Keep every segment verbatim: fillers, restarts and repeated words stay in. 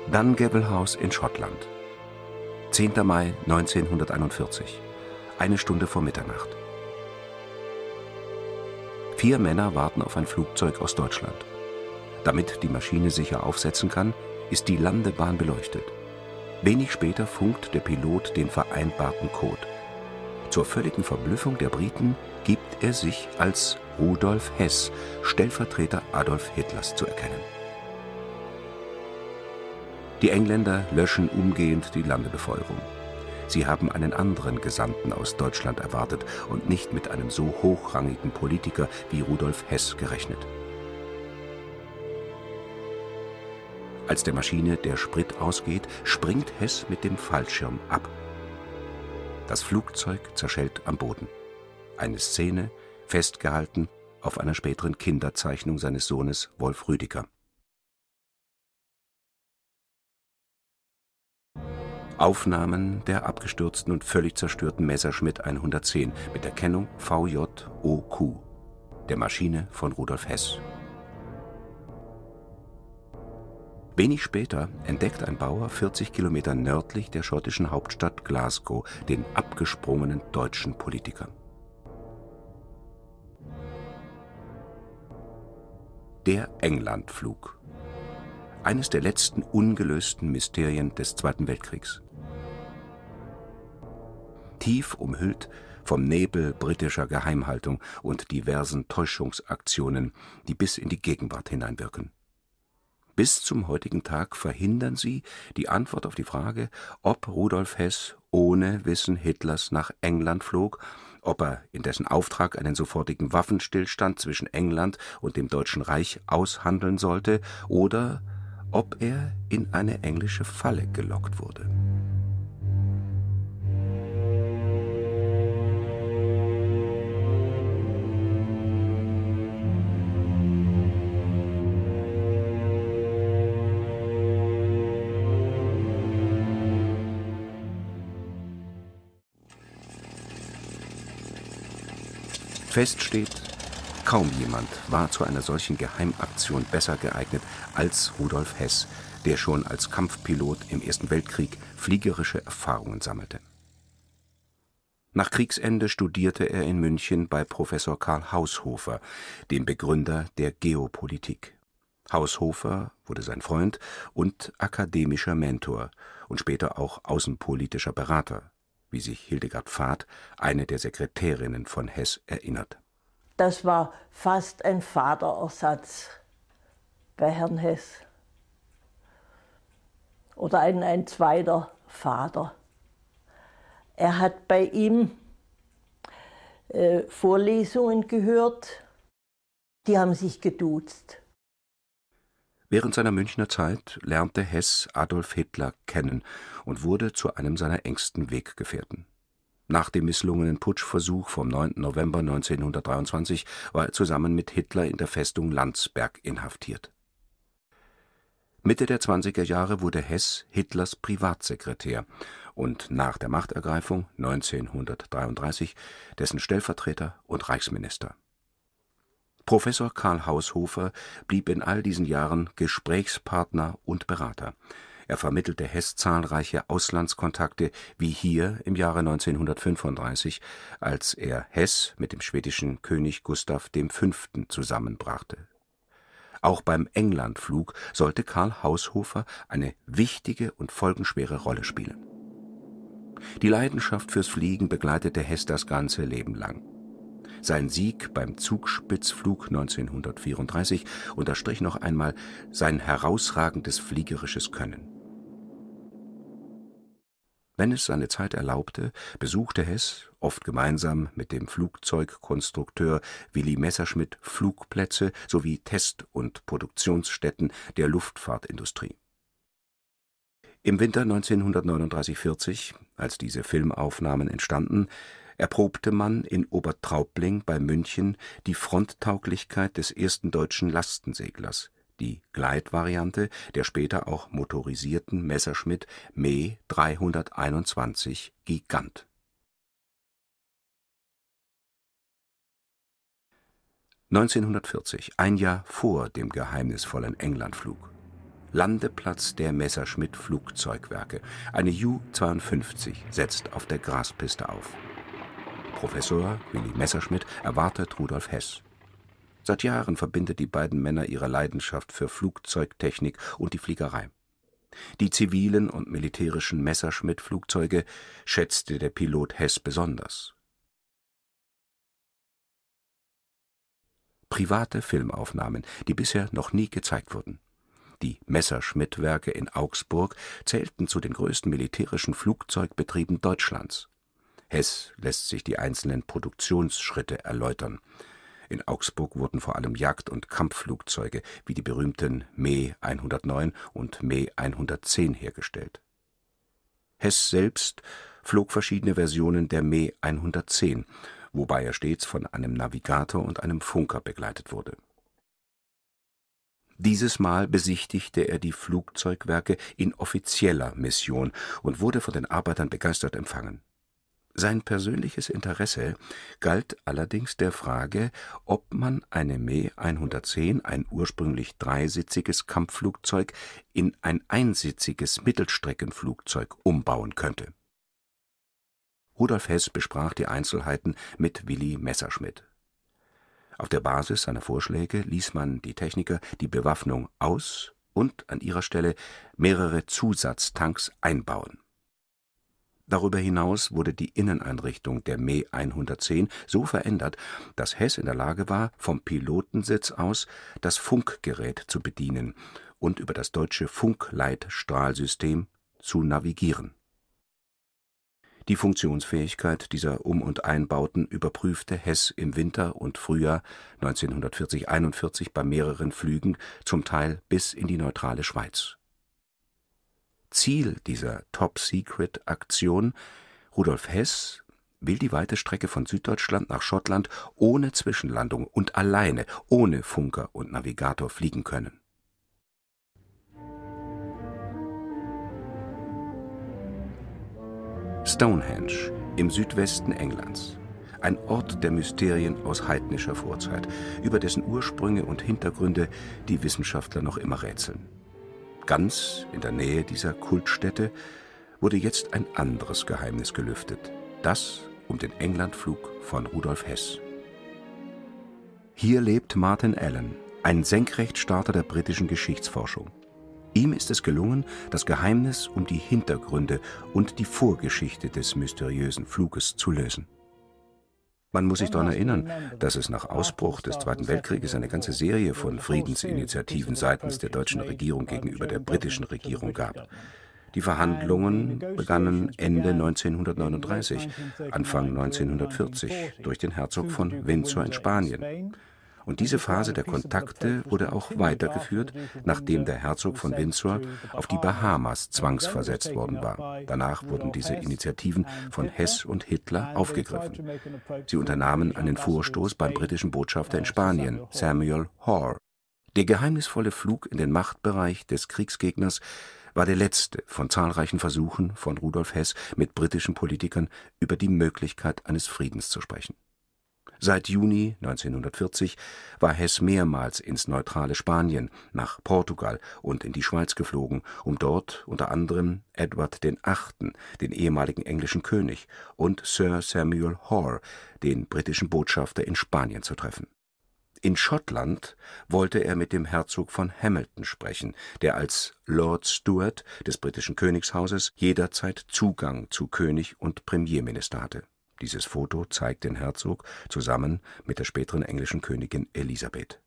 Dungavel House in Schottland. zehnter Mai neunzehnhunderteinundvierzig. Eine Stunde vor Mitternacht. Vier Männer warten auf ein Flugzeug aus Deutschland. Damit die Maschine sicher aufsetzen kann, ist die Landebahn beleuchtet. Wenig später funkt der Pilot den vereinbarten Code. Zur völligen Verblüffung der Briten gibt er sich als Rudolf Hess, Stellvertreter Adolf Hitlers, zu erkennen. Die Engländer löschen umgehend die Landebefeuerung. Sie haben einen anderen Gesandten aus Deutschland erwartet und nicht mit einem so hochrangigen Politiker wie Rudolf Hess gerechnet. Als der Maschine der Sprit ausgeht, springt Hess mit dem Fallschirm ab. Das Flugzeug zerschellt am Boden. Eine Szene, festgehalten auf einer späteren Kinderzeichnung seines Sohnes Wolf Rüdiger. Aufnahmen der abgestürzten und völlig zerstörten Messerschmitt hundertzehn mit der Kennung V J O Q, der Maschine von Rudolf Hess. Wenig später entdeckt ein Bauer vierzig Kilometer nördlich der schottischen Hauptstadt Glasgow den abgesprungenen deutschen Politiker. Der Englandflug. Eines der letzten ungelösten Mysterien des Zweiten Weltkriegs. Tief umhüllt vom Nebel britischer Geheimhaltung und diversen Täuschungsaktionen, die bis in die Gegenwart hineinwirken. Bis zum heutigen Tag verhindern sie die Antwort auf die Frage, ob Rudolf Hess ohne Wissen Hitlers nach England flog, ob er in dessen Auftrag einen sofortigen Waffenstillstand zwischen England und dem Deutschen Reich aushandeln sollte oder ob er in eine englische Falle gelockt wurde. Fest steht, kaum jemand war zu einer solchen Geheimaktion besser geeignet als Rudolf Hess, der schon als Kampfpilot im Ersten Weltkrieg fliegerische Erfahrungen sammelte. Nach Kriegsende studierte er in München bei Professor Karl Haushofer, dem Begründer der Geopolitik. Haushofer wurde sein Freund und akademischer Mentor und später auch außenpolitischer Berater, wie sich Hildegard Pfad, eine der Sekretärinnen von Hess, erinnert. Das war fast ein Vaterersatz bei Herrn Hess. Oder ein, ein zweiter Vater. Er hat bei ihm äh, Vorlesungen gehört, die haben sich geduzt. Während seiner Münchner Zeit lernte Hess Adolf Hitler kennen und wurde zu einem seiner engsten Weggefährten. Nach dem misslungenen Putschversuch vom neunten November neunzehnhundertdreiundzwanzig war er zusammen mit Hitler in der Festung Landsberg inhaftiert. Mitte der zwanziger Jahre wurde Hess Hitlers Privatsekretär und nach der Machtergreifung neunzehnhundertdreiunddreißig dessen Stellvertreter und Reichsminister. Professor Karl Haushofer blieb in all diesen Jahren Gesprächspartner und Berater. Er vermittelte Hess zahlreiche Auslandskontakte, wie hier im Jahre neunzehnhundertfünfunddreißig, als er Hess mit dem schwedischen König Gustav der Fünfte zusammenbrachte. Auch beim Englandflug sollte Karl Haushofer eine wichtige und folgenschwere Rolle spielen. Die Leidenschaft fürs Fliegen begleitete Hess das ganze Leben lang. Sein Sieg beim Zugspitzflug neunzehnhundertvierunddreißig unterstrich noch einmal sein herausragendes fliegerisches Können. Wenn es seine Zeit erlaubte, besuchte Hess, oft gemeinsam mit dem Flugzeugkonstrukteur Willy Messerschmitt, Flugplätze sowie Test- und Produktionsstätten der Luftfahrtindustrie. Im Winter neunzehnhundertneununddreißig vierzig, als diese Filmaufnahmen entstanden, erprobte man in Obertraubling bei München die Fronttauglichkeit des ersten deutschen Lastenseglers, die Gleitvariante der später auch motorisierten Messerschmitt Me dreihunderteinundzwanzig Gigant. neunzehnhundertvierzig, ein Jahr vor dem geheimnisvollen Englandflug. Landeplatz der Messerschmitt-Flugzeugwerke. Eine Ju zweiundfünfzig setzt auf der Graspiste auf. Professor Willy Messerschmitt erwartet Rudolf Heß. Seit Jahren verbindet die beiden Männer ihre Leidenschaft für Flugzeugtechnik und die Fliegerei. Die zivilen und militärischen Messerschmitt-Flugzeuge schätzte der Pilot Heß besonders. Private Filmaufnahmen, die bisher noch nie gezeigt wurden. Die Messerschmitt-Werke in Augsburg zählten zu den größten militärischen Flugzeugbetrieben Deutschlands. Heß lässt sich die einzelnen Produktionsschritte erläutern. In Augsburg wurden vor allem Jagd- und Kampfflugzeuge wie die berühmten Me hundertneun und Me hundertzehn hergestellt. Heß selbst flog verschiedene Versionen der Me hundertzehn, wobei er stets von einem Navigator und einem Funker begleitet wurde. Dieses Mal besichtigte er die Flugzeugwerke in offizieller Mission und wurde von den Arbeitern begeistert empfangen. Sein persönliches Interesse galt allerdings der Frage, ob man eine Me hundertzehn, ein ursprünglich dreisitziges Kampfflugzeug, in ein einsitziges Mittelstreckenflugzeug umbauen könnte. Rudolf Heß besprach die Einzelheiten mit Willy Messerschmitt. Auf der Basis seiner Vorschläge ließ man die Techniker die Bewaffnung aus- und an ihrer Stelle mehrere Zusatztanks einbauen. Darüber hinaus wurde die Inneneinrichtung der Me hundertzehn so verändert, dass Heß in der Lage war, vom Pilotensitz aus das Funkgerät zu bedienen und über das deutsche Funkleitstrahlsystem zu navigieren. Die Funktionsfähigkeit dieser Um- und Einbauten überprüfte Heß im Winter und Frühjahr neunzehnhundertvierzig einundvierzig bei mehreren Flügen, zum Teil bis in die neutrale Schweiz. Ziel dieser Top-Secret-Aktion: Rudolf Heß will die weite Strecke von Süddeutschland nach Schottland ohne Zwischenlandung und alleine, ohne Funker und Navigator fliegen können. Stonehenge im Südwesten Englands. Ein Ort der Mysterien aus heidnischer Vorzeit, über dessen Ursprünge und Hintergründe die Wissenschaftler noch immer rätseln. Ganz in der Nähe dieser Kultstätte wurde jetzt ein anderes Geheimnis gelüftet, das um den Englandflug von Rudolf Heß. Hier lebt Martin Allen, ein Senkrechtstarter der britischen Geschichtsforschung. Ihm ist es gelungen, das Geheimnis um die Hintergründe und die Vorgeschichte des mysteriösen Fluges zu lösen. Man muss sich daran erinnern, dass es nach Ausbruch des Zweiten Weltkrieges eine ganze Serie von Friedensinitiativen seitens der deutschen Regierung gegenüber der britischen Regierung gab. Die Verhandlungen begannen Ende neunzehnhundertneununddreißig, Anfang neunzehnhundertvierzig durch den Herzog von Windsor in Spanien. Und diese Phase der Kontakte wurde auch weitergeführt, nachdem der Herzog von Windsor auf die Bahamas zwangsversetzt worden war. Danach wurden diese Initiativen von Heß und Hitler aufgegriffen. Sie unternahmen einen Vorstoß beim britischen Botschafter in Spanien, Samuel Hoare. Der geheimnisvolle Flug in den Machtbereich des Kriegsgegners war der letzte von zahlreichen Versuchen von Rudolf Heß mit britischen Politikern über die Möglichkeit eines Friedens zu sprechen. Seit Juni neunzehnhundertvierzig war Heß mehrmals ins neutrale Spanien, nach Portugal und in die Schweiz geflogen, um dort unter anderem Edward der Achte., den ehemaligen englischen König, und Sir Samuel Hoare, den britischen Botschafter in Spanien, zu treffen. In Schottland wollte er mit dem Herzog von Hamilton sprechen, der als Lord Stewart des britischen Königshauses jederzeit Zugang zu König und Premierminister hatte. Dieses Foto zeigt den Herzog zusammen mit der späteren englischen Königin Elisabeth.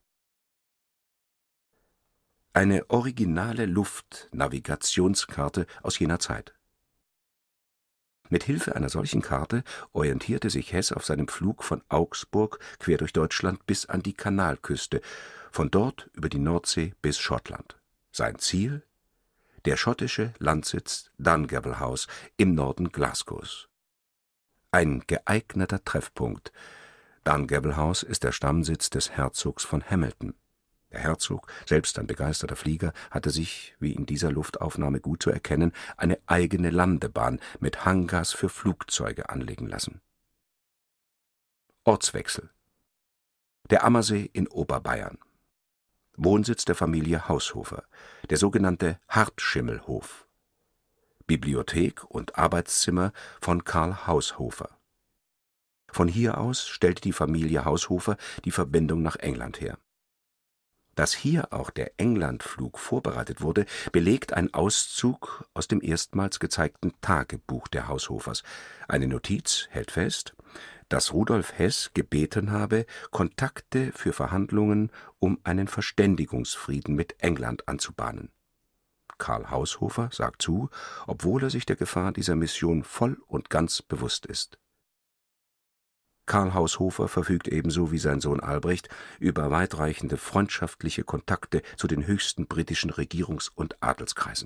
Eine originale Luftnavigationskarte aus jener Zeit. Mit Hilfe einer solchen Karte orientierte sich Heß auf seinem Flug von Augsburg quer durch Deutschland bis an die Kanalküste, von dort über die Nordsee bis Schottland. Sein Ziel? Der schottische Landsitz Dungavel House im Norden Glasgows. Ein geeigneter Treffpunkt. Dungavel House ist der Stammsitz des Herzogs von Hamilton. Der Herzog, selbst ein begeisterter Flieger, hatte sich, wie in dieser Luftaufnahme gut zu erkennen, eine eigene Landebahn mit Hangars für Flugzeuge anlegen lassen. Ortswechsel. Der Ammersee in Oberbayern. Wohnsitz der Familie Haushofer, der sogenannte Hartschimmelhof. Bibliothek und Arbeitszimmer von Karl Haushofer. Von hier aus stellte die Familie Haushofer die Verbindung nach England her. Dass hier auch der Englandflug vorbereitet wurde, belegt ein Auszug aus dem erstmals gezeigten Tagebuch der Haushofers. Eine Notiz hält fest, dass Rudolf Heß gebeten habe, Kontakte für Verhandlungen um einen Verständigungsfrieden mit England anzubahnen. Karl Haushofer sagt zu, obwohl er sich der Gefahr dieser Mission voll und ganz bewusst ist. Karl Haushofer verfügt ebenso wie sein Sohn Albrecht über weitreichende freundschaftliche Kontakte zu den höchsten britischen Regierungs- und Adelskreisen.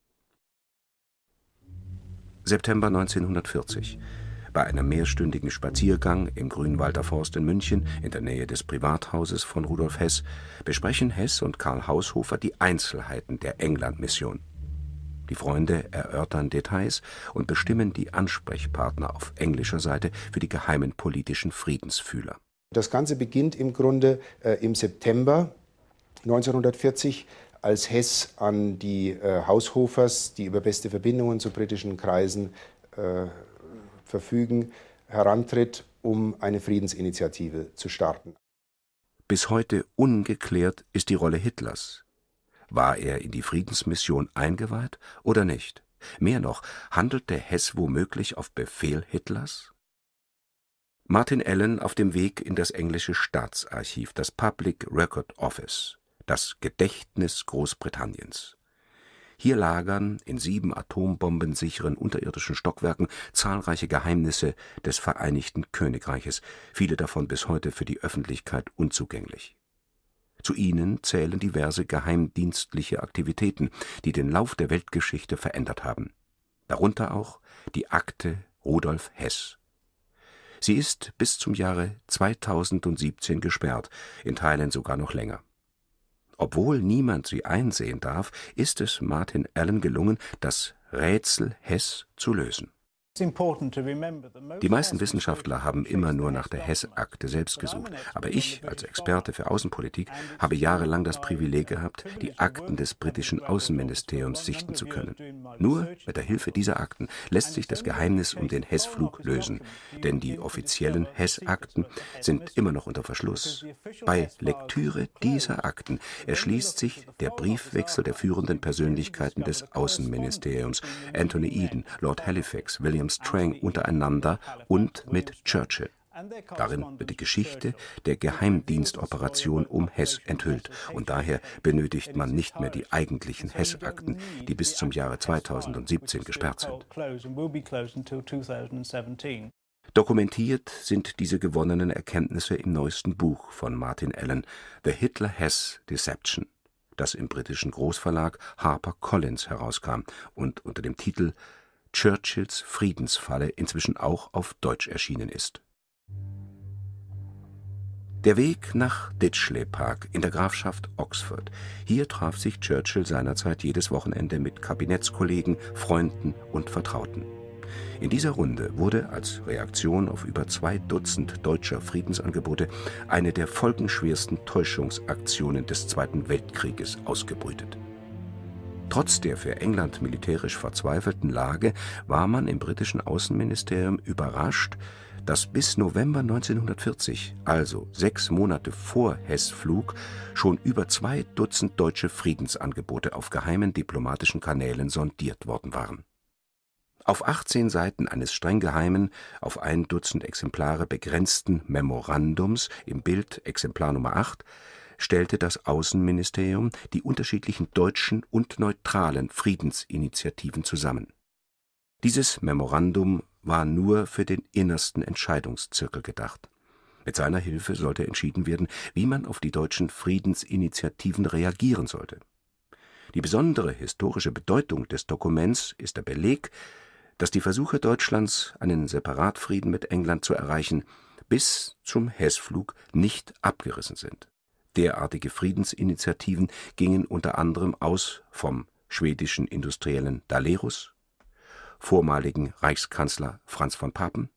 September neunzehnhundertvierzig. Bei einem mehrstündigen Spaziergang im Grünwalder Forst in München, in der Nähe des Privathauses von Rudolf Heß, besprechen Heß und Karl Haushofer die Einzelheiten der England-Mission. Die Freunde erörtern Details und bestimmen die Ansprechpartner auf englischer Seite für die geheimen politischen Friedensfühler. Das Ganze beginnt im Grunde äh, im September neunzehnhundertvierzig, als Heß an die äh, Haushofers, die über beste Verbindungen zu britischen Kreisen äh, verfügen, herantritt, um eine Friedensinitiative zu starten. Bis heute ungeklärt ist die Rolle Hitlers. War er in die Friedensmission eingeweiht oder nicht? Mehr noch, handelte Heß womöglich auf Befehl Hitlers? Martin Allen auf dem Weg in das englische Staatsarchiv, das Public Record Office, das Gedächtnis Großbritanniens. Hier lagern in sieben atombombensicheren unterirdischen Stockwerken zahlreiche Geheimnisse des Vereinigten Königreiches, viele davon bis heute für die Öffentlichkeit unzugänglich. Zu ihnen zählen diverse geheimdienstliche Aktivitäten, die den Lauf der Weltgeschichte verändert haben. Darunter auch die Akte Rudolf Heß. Sie ist bis zum Jahre zweitausendsiebzehn gesperrt, in Teilen sogar noch länger. Obwohl niemand sie einsehen darf, ist es Martin Allen gelungen, das Rätsel Heß zu lösen. Die meisten Wissenschaftler haben immer nur nach der Heß-Akte selbst gesucht, aber ich, als Experte für Außenpolitik, habe jahrelang das Privileg gehabt, die Akten des britischen Außenministeriums sichten zu können. Nur mit der Hilfe dieser Akten lässt sich das Geheimnis um den Heß-Flug lösen, denn die offiziellen Heß-Akten sind immer noch unter Verschluss. Bei Lektüre dieser Akten erschließt sich der Briefwechsel der führenden Persönlichkeiten des Außenministeriums, Anthony Eden, Lord Halifax, William Strang untereinander und mit Churchill. Darin wird die Geschichte der Geheimdienstoperation um Heß enthüllt, und daher benötigt man nicht mehr die eigentlichen Heß-Akten, die bis zum Jahre zweitausendsiebzehn gesperrt sind. Dokumentiert sind diese gewonnenen Erkenntnisse im neuesten Buch von Martin Allen, The Hitler-Hess Deception, das im britischen Großverlag HarperCollins herauskam und unter dem Titel Churchills Friedensfalle inzwischen auch auf Deutsch erschienen ist. Der Weg nach Ditchley Park in der Grafschaft Oxford. Hier traf sich Churchill seinerzeit jedes Wochenende mit Kabinettskollegen, Freunden und Vertrauten. In dieser Runde wurde als Reaktion auf über zwei Dutzend deutscher Friedensangebote eine der folgenschwersten Täuschungsaktionen des Zweiten Weltkrieges ausgebrütet. Trotz der für England militärisch verzweifelten Lage war man im britischen Außenministerium überrascht, dass bis November neunzehnhundertvierzig, also sechs Monate vor Heß' Flug, schon über zwei Dutzend deutsche Friedensangebote auf geheimen diplomatischen Kanälen sondiert worden waren. Auf achtzehn Seiten eines streng geheimen, auf ein Dutzend Exemplare begrenzten Memorandums im Bild Exemplar Nummer acht stellte das Außenministerium die unterschiedlichen deutschen und neutralen Friedensinitiativen zusammen. Dieses Memorandum war nur für den innersten Entscheidungszirkel gedacht. Mit seiner Hilfe sollte entschieden werden, wie man auf die deutschen Friedensinitiativen reagieren sollte. Die besondere historische Bedeutung des Dokuments ist der Beleg, dass die Versuche Deutschlands, einen Separatfrieden mit England zu erreichen, bis zum Heß-Flug nicht abgerissen sind. Derartige Friedensinitiativen gingen unter anderem aus vom schwedischen Industriellen Dalerus, vormaligen Reichskanzler Franz von Papen,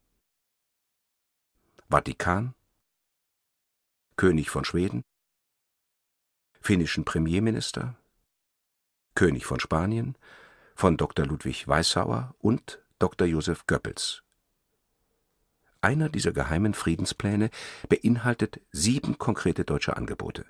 Vatikan, König von Schweden, finnischen Premierminister, König von Spanien, von Doktor Ludwig Weissauer und Doktor Joseph Goebbels. Einer dieser geheimen Friedenspläne beinhaltet sieben konkrete deutsche Angebote.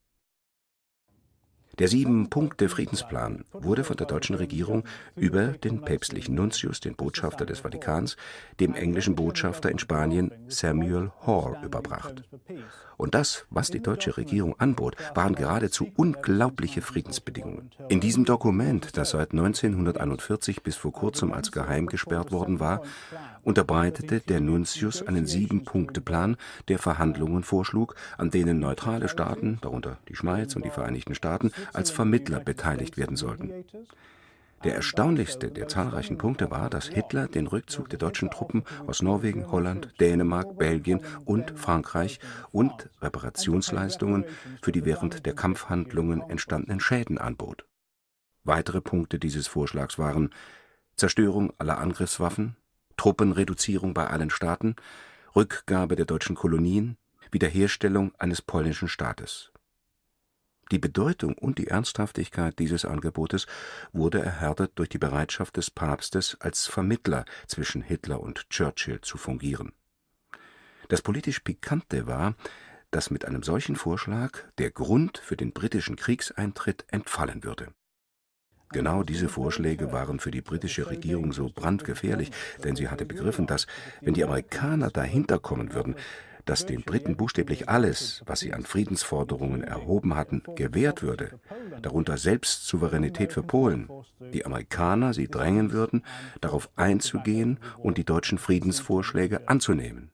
Der Sieben-Punkte-Friedensplan wurde von der deutschen Regierung über den päpstlichen Nuntius, den Botschafter des Vatikans, dem englischen Botschafter in Spanien Samuel Hall überbracht. Und das, was die deutsche Regierung anbot, waren geradezu unglaubliche Friedensbedingungen. In diesem Dokument, das seit neunzehnhunderteinundvierzig bis vor kurzem als geheim gesperrt worden war, unterbreitete der Nuntius einen Sieben-Punkte-Plan, der Verhandlungen vorschlug, an denen neutrale Staaten, darunter die Schweiz und die Vereinigten Staaten, als Vermittler beteiligt werden sollten. Der erstaunlichste der zahlreichen Punkte war, dass Hitler den Rückzug der deutschen Truppen aus Norwegen, Holland, Dänemark, Belgien und Frankreich und Reparationsleistungen für die während der Kampfhandlungen entstandenen Schäden anbot. Weitere Punkte dieses Vorschlags waren Zerstörung aller Angriffswaffen, Truppenreduzierung bei allen Staaten, Rückgabe der deutschen Kolonien, Wiederherstellung eines polnischen Staates. Die Bedeutung und die Ernsthaftigkeit dieses Angebotes wurde erhärtet durch die Bereitschaft des Papstes, als Vermittler zwischen Hitler und Churchill zu fungieren. Das politisch Pikante war, dass mit einem solchen Vorschlag der Grund für den britischen Kriegseintritt entfallen würde. Genau diese Vorschläge waren für die britische Regierung so brandgefährlich, denn sie hatte begriffen, dass, wenn die Amerikaner dahinter kommen würden, dass den Briten buchstäblich alles, was sie an Friedensforderungen erhoben hatten, gewährt würde, darunter selbst Souveränität für Polen, die Amerikaner sie drängen würden, darauf einzugehen und die deutschen Friedensvorschläge anzunehmen.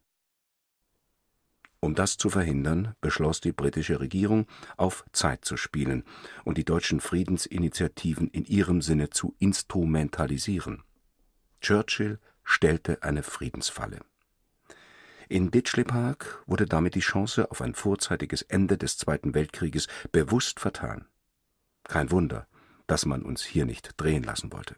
Um das zu verhindern, beschloss die britische Regierung, auf Zeit zu spielen und die deutschen Friedensinitiativen in ihrem Sinne zu instrumentalisieren. Churchill stellte eine Friedensfalle. In Ditchley Park wurde damit die Chance auf ein vorzeitiges Ende des Zweiten Weltkrieges bewusst vertan. Kein Wunder, dass man uns hier nicht drehen lassen wollte.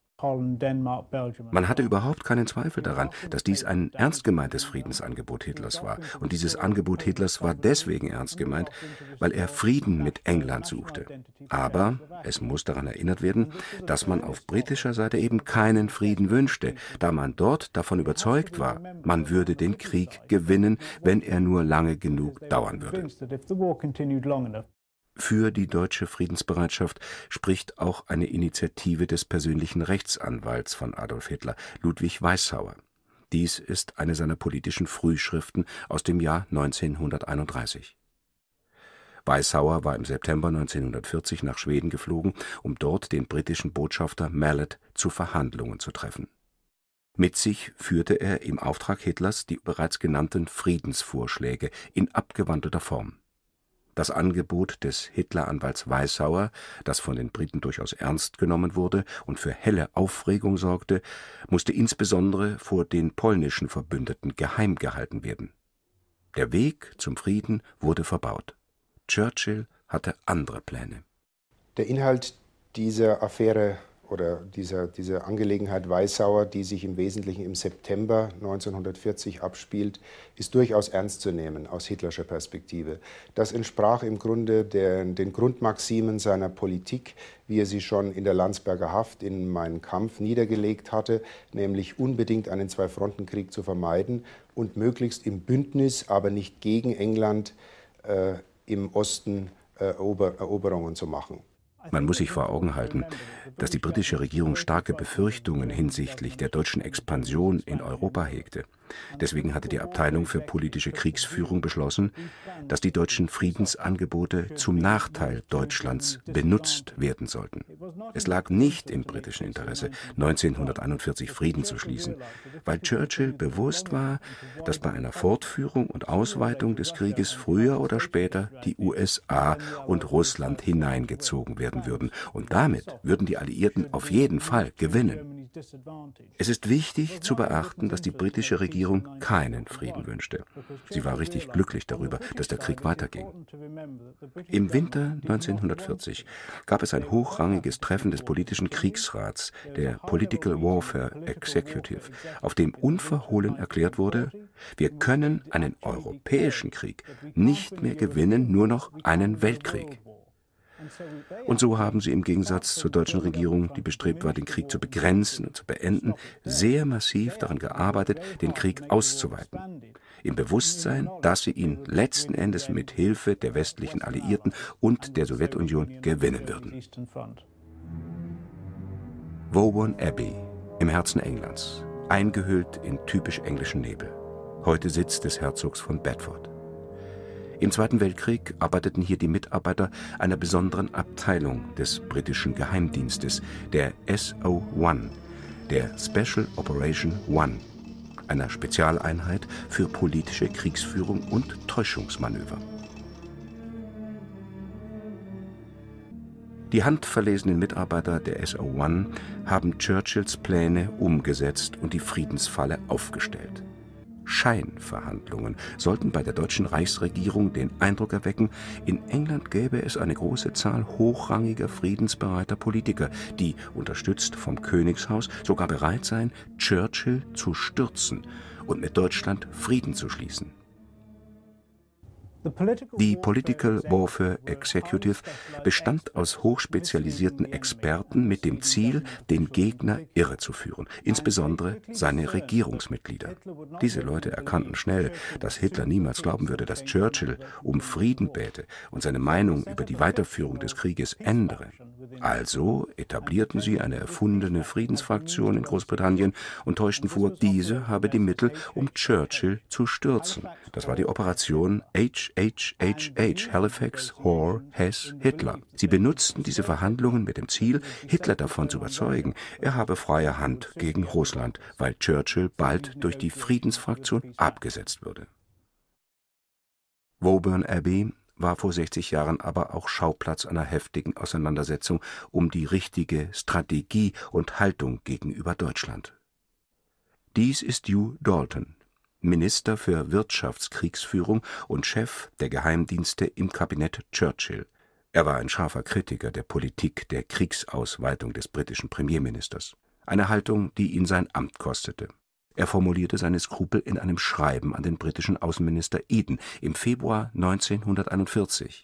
Man hatte überhaupt keinen Zweifel daran, dass dies ein ernst gemeintes Friedensangebot Hitlers war. Und dieses Angebot Hitlers war deswegen ernst gemeint, weil er Frieden mit England suchte. Aber es muss daran erinnert werden, dass man auf britischer Seite eben keinen Frieden wünschte, da man dort davon überzeugt war, man würde den Krieg gewinnen, wenn er nur lange genug dauern würde. Für die deutsche Friedensbereitschaft spricht auch eine Initiative des persönlichen Rechtsanwalts von Adolf Hitler, Ludwig Weissauer. Dies ist eine seiner politischen Frühschriften aus dem Jahr neunzehnhunderteinunddreißig. Weissauer war im September neunzehnhundertvierzig nach Schweden geflogen, um dort den britischen Botschafter Mallet zu Verhandlungen zu treffen. Mit sich führte er im Auftrag Hitlers die bereits genannten Friedensvorschläge in abgewandelter Form. Das Angebot des Hitler-Anwalts Weissauer, das von den Briten durchaus ernst genommen wurde und für helle Aufregung sorgte, musste insbesondere vor den polnischen Verbündeten geheim gehalten werden. Der Weg zum Frieden wurde verbaut. Churchill hatte andere Pläne. Der Inhalt dieser Affäre oder dieser, dieser Angelegenheit Weissauer, die sich im Wesentlichen im September neunzehnhundertvierzig abspielt, ist durchaus ernst zu nehmen aus hitlerscher Perspektive. Das entsprach im Grunde der, den Grundmaximen seiner Politik, wie er sie schon in der Landsberger Haft in Mein Kampf niedergelegt hatte, nämlich unbedingt einen Zwei-Fronten-Krieg zu vermeiden und möglichst im Bündnis, aber nicht gegen England, äh, im Osten äh, Erober Eroberungen zu machen. Man muss sich vor Augen halten, dass die britische Regierung starke Befürchtungen hinsichtlich der deutschen Expansion in Europa hegte. Deswegen hatte die Abteilung für politische Kriegsführung beschlossen, dass die deutschen Friedensangebote zum Nachteil Deutschlands benutzt werden sollten. Es lag nicht im britischen Interesse, neunzehnhunderteinundvierzig Frieden zu schließen, weil Churchill bewusst war, dass bei einer Fortführung und Ausweitung des Krieges früher oder später die U S A und Russland hineingezogen werden würden. Und damit würden die Alliierten auf jeden Fall gewinnen. Es ist wichtig zu beachten, dass die britische Regierung keinen Frieden wünschte. Sie war richtig glücklich darüber, dass der Krieg weiterging. Im Winter neunzehnhundertvierzig gab es ein hochrangiges Treffen des politischen Kriegsrats, der Political Warfare Executive, auf dem unverhohlen erklärt wurde, wir können einen europäischen Krieg nicht mehr gewinnen, nur noch einen Weltkrieg. Und so haben sie im Gegensatz zur deutschen Regierung, die bestrebt war, den Krieg zu begrenzen und zu beenden, sehr massiv daran gearbeitet, den Krieg auszuweiten. Im Bewusstsein, dass sie ihn letzten Endes mit Hilfe der westlichen Alliierten und der Sowjetunion gewinnen würden. Woburn Abbey, im Herzen Englands, eingehüllt in typisch englischen Nebel. Heute Sitz des Herzogs von Bedford. Im Zweiten Weltkrieg arbeiteten hier die Mitarbeiter einer besonderen Abteilung des britischen Geheimdienstes, der S O eins, der Special Operation One, einer Spezialeinheit für politische Kriegsführung und Täuschungsmanöver. Die handverlesenen Mitarbeiter der S O eins haben Churchills Pläne umgesetzt und die Friedensfalle aufgestellt. Scheinverhandlungen sollten bei der deutschen Reichsregierung den Eindruck erwecken, in England gäbe es eine große Zahl hochrangiger, friedensbereiter Politiker, die, unterstützt vom Königshaus, sogar bereit seien, Churchill zu stürzen und mit Deutschland Frieden zu schließen. Die Political Warfare Executive bestand aus hochspezialisierten Experten mit dem Ziel, den Gegner irrezuführen, insbesondere seine Regierungsmitglieder. Diese Leute erkannten schnell, dass Hitler niemals glauben würde, dass Churchill um Frieden bäte und seine Meinung über die Weiterführung des Krieges ändere. Also etablierten sie eine erfundene Friedensfraktion in Großbritannien und täuschten vor, diese habe die Mittel, um Churchill zu stürzen. Das war die Operation H H H H, Halifax, Hoare, Hess, Hitler. Sie benutzten diese Verhandlungen mit dem Ziel, Hitler davon zu überzeugen, er habe freie Hand gegen Russland, weil Churchill bald durch die Friedensfraktion abgesetzt würde. Woburn Abbey war vor sechzig Jahren aber auch Schauplatz einer heftigen Auseinandersetzung um die richtige Strategie und Haltung gegenüber Deutschland. Dies ist Hugh Dalton, Minister für Wirtschaftskriegsführung und Chef der Geheimdienste im Kabinett Churchill. Er war ein scharfer Kritiker der Politik der Kriegsausweitung des britischen Premierministers. Eine Haltung, die ihn sein Amt kostete. Er formulierte seine Skrupel in einem Schreiben an den britischen Außenminister Eden im Februar neunzehnhunderteinundvierzig.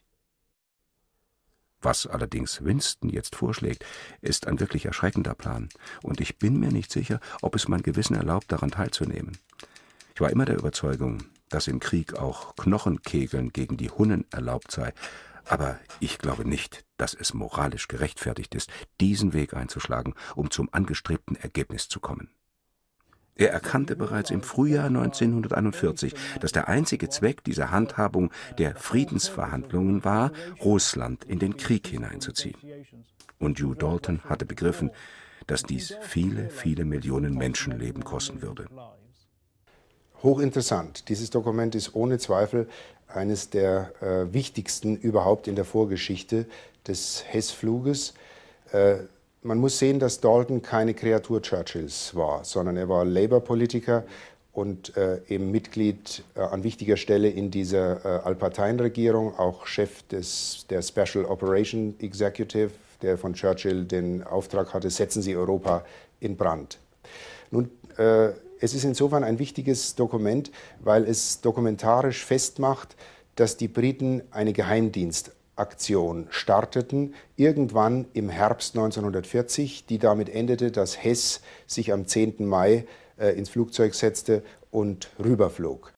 Was allerdings Winston jetzt vorschlägt, ist ein wirklich erschreckender Plan, und ich bin mir nicht sicher, ob es mein Gewissen erlaubt, daran teilzunehmen. Ich war immer der Überzeugung, dass im Krieg auch Knochenkegeln gegen die Hunnen erlaubt sei, aber ich glaube nicht, dass es moralisch gerechtfertigt ist, diesen Weg einzuschlagen, um zum angestrebten Ergebnis zu kommen. Er erkannte bereits im Frühjahr neunzehnhunderteinundvierzig, dass der einzige Zweck dieser Handhabung der Friedensverhandlungen war, Russland in den Krieg hineinzuziehen. Und Hugh Dalton hatte begriffen, dass dies viele, viele Millionen Menschenleben kosten würde. Hochinteressant. Dieses Dokument ist ohne Zweifel eines der äh, wichtigsten überhaupt in der Vorgeschichte des Hess-Fluges. Äh, man muss sehen, dass Dalton keine Kreatur Churchills war, sondern er war Labour-Politiker und äh, eben Mitglied äh, an wichtiger Stelle in dieser äh, Allparteienregierung, auch Chef des, der Special Operation Executive, der von Churchill den Auftrag hatte, setzen Sie Europa in Brand. Nun, äh, es ist insofern ein wichtiges Dokument, weil es dokumentarisch festmacht, dass die Briten eine Geheimdienstaktion starteten, irgendwann im Herbst neunzehnhundertvierzig, die damit endete, dass Hess sich am zehnten Mai äh, ins Flugzeug setzte und rüberflog.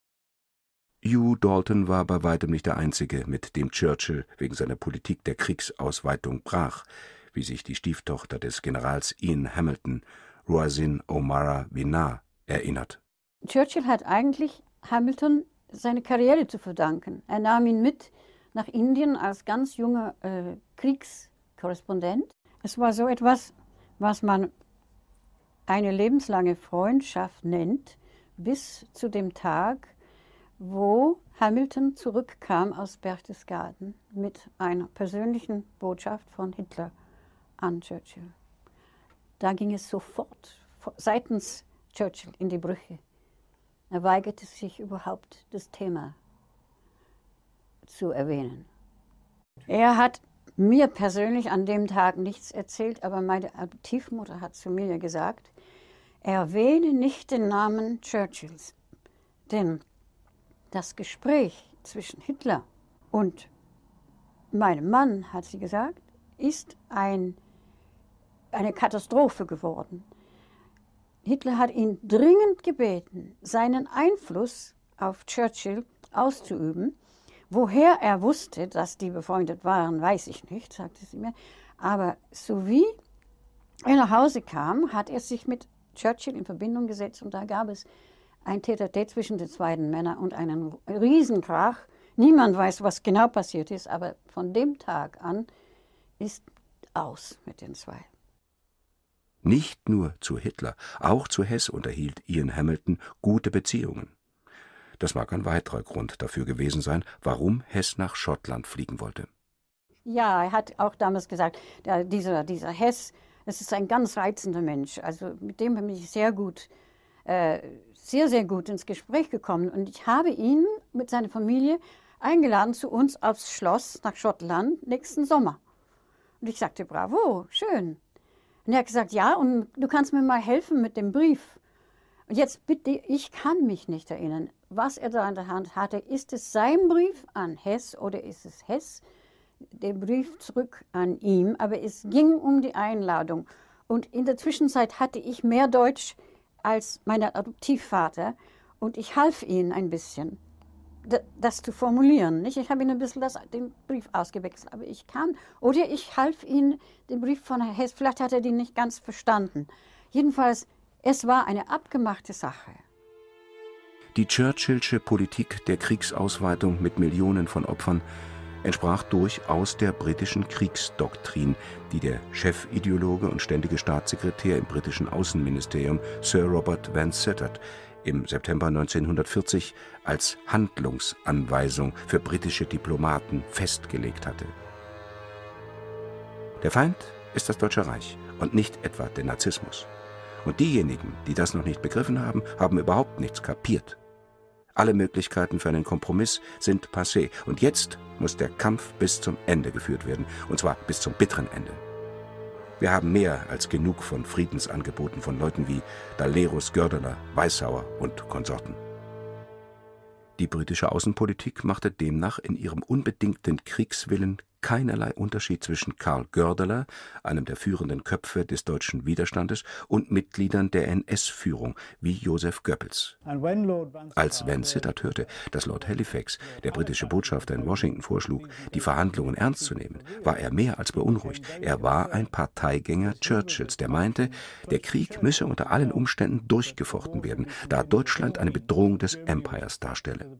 Hugh Dalton war bei weitem nicht der Einzige, mit dem Churchill wegen seiner Politik der Kriegsausweitung brach, wie sich die Stieftochter des Generals Ian Hamilton, Roisin O'Mara Vinar, erinnert. Churchill hat eigentlich Hamilton seine Karriere zu verdanken. Er nahm ihn mit nach Indien als ganz junger äh, Kriegskorrespondent. Es war so etwas, was man eine lebenslange Freundschaft nennt, bis zu dem Tag, wo Hamilton zurückkam aus Berchtesgaden mit einer persönlichen Botschaft von Hitler an Churchill. Da ging es sofort seitens Churchill in die Brüche. Er weigerte sich überhaupt, das Thema zu erwähnen. Er hat mir persönlich an dem Tag nichts erzählt, aber meine Adoptivmutter hat zu mir gesagt, erwähne nicht den Namen Churchills, denn das Gespräch zwischen Hitler und meinem Mann, hat sie gesagt, ist ein, eine Katastrophe geworden. Hitler hat ihn dringend gebeten, seinen Einfluss auf Churchill auszuüben. Woher er wusste, dass die befreundet waren, weiß ich nicht, sagte sie mir. Aber so wie er nach Hause kam, hat er sich mit Churchill in Verbindung gesetzt und da gab es ein Tête-à-tête zwischen den beiden Männern und einen Riesenkrach. Niemand weiß, was genau passiert ist, aber von dem Tag an ist aus mit den zwei. Nicht nur zu Hitler, auch zu Hess unterhielt Ian Hamilton gute Beziehungen. Das mag ein weiterer Grund dafür gewesen sein, warum Hess nach Schottland fliegen wollte. Ja, er hat auch damals gesagt, der, dieser, dieser Hess, das ist ein ganz reizender Mensch. Also mit dem bin ich sehr gut, äh, sehr, sehr gut ins Gespräch gekommen. Und ich habe ihn mit seiner Familie eingeladen zu uns aufs Schloss nach Schottland nächsten Sommer. Und ich sagte, bravo, schön. Und er hat gesagt, ja, und du kannst mir mal helfen mit dem Brief. Und jetzt bitte, ich kann mich nicht erinnern, was er da in der Hand hatte. Ist es sein Brief an Hess oder ist es Hess, der Brief zurück an ihm? Aber es ging um die Einladung. Und in der Zwischenzeit hatte ich mehr Deutsch als mein Adoptivvater. Und ich half ihm ein bisschen, das zu formulieren. Nicht? Ich habe ihn ein bisschen das, den Brief ausgewechselt, aber ich kann. Oder ich half ihm den Brief von Hess, vielleicht hat er den nicht ganz verstanden. Jedenfalls, es war eine abgemachte Sache. Die Churchillsche Politik der Kriegsausweitung mit Millionen von Opfern entsprach durchaus der britischen Kriegsdoktrin, die der Chefideologe und ständige Staatssekretär im britischen Außenministerium Sir Robert Vansittart im September neunzehnhundertvierzig als Handlungsanweisung für britische Diplomaten festgelegt hatte. Der Feind ist das Deutsche Reich und nicht etwa der Nazismus. Und diejenigen, die das noch nicht begriffen haben, haben überhaupt nichts kapiert. Alle Möglichkeiten für einen Kompromiss sind passé. Und jetzt muss der Kampf bis zum Ende geführt werden. Und zwar bis zum bitteren Ende. Wir haben mehr als genug von Friedensangeboten von Leuten wie Dalerus, Gördeler, Weissauer und Konsorten. Die britische Außenpolitik machte demnach in ihrem unbedingten Kriegswillen keinerlei Unterschied zwischen Karl Gördeler, einem der führenden Köpfe des deutschen Widerstandes, und Mitgliedern der N S-Führung wie Joseph Goebbels. Als Vansittart hörte, dass Lord Halifax, der britische Botschafter in Washington, vorschlug, die Verhandlungen ernst zu nehmen, war er mehr als beunruhigt. Er war ein Parteigänger Churchills, der meinte, der Krieg müsse unter allen Umständen durchgefochten werden, da Deutschland eine Bedrohung des Empires darstelle.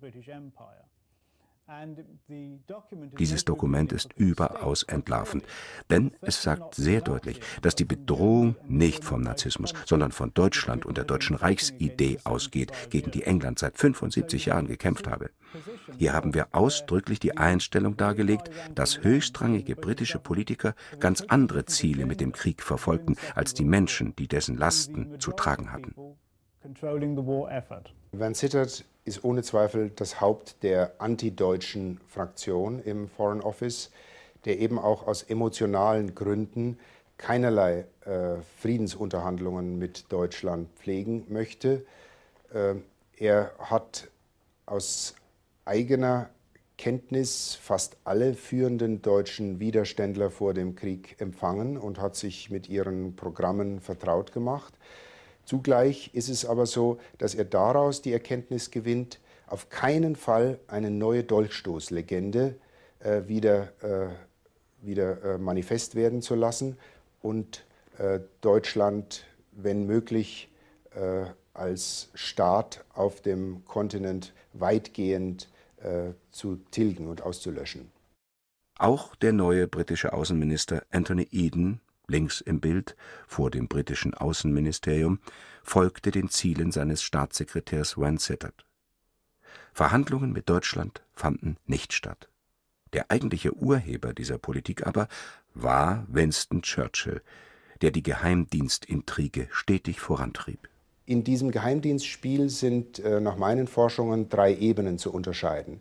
Dieses Dokument ist überaus entlarvend, denn es sagt sehr deutlich, dass die Bedrohung nicht vom Narzissmus, sondern von Deutschland und der deutschen Reichsidee ausgeht, gegen die England seit fünfundsiebzig Jahren gekämpft habe. Hier haben wir ausdrücklich die Einstellung dargelegt, dass höchstrangige britische Politiker ganz andere Ziele mit dem Krieg verfolgten, als die Menschen, die dessen Lasten zu tragen hatten. Vansittart ist ohne Zweifel das Haupt der antideutschen Fraktion im Foreign Office, der eben auch aus emotionalen Gründen keinerlei äh, Friedensunterhandlungen mit Deutschland pflegen möchte. Äh, er hat aus eigener Kenntnis fast alle führenden deutschen Widerständler vor dem Krieg empfangen und hat sich mit ihren Programmen vertraut gemacht. Zugleich ist es aber so, dass er daraus die Erkenntnis gewinnt, auf keinen Fall eine neue Dolchstoßlegende äh, wieder, äh, wieder äh, manifest werden zu lassen und äh, Deutschland, wenn möglich, äh, als Staat auf dem Kontinent weitgehend äh, zu tilgen und auszulöschen. Auch der neue britische Außenminister Anthony Eden, links im Bild, vor dem britischen Außenministerium, folgte den Zielen seines Staatssekretärs Vansittart. Verhandlungen mit Deutschland fanden nicht statt. Der eigentliche Urheber dieser Politik aber war Winston Churchill, der die Geheimdienstintrige stetig vorantrieb. In diesem Geheimdienstspiel sind äh, nach meinen Forschungen drei Ebenen zu unterscheiden.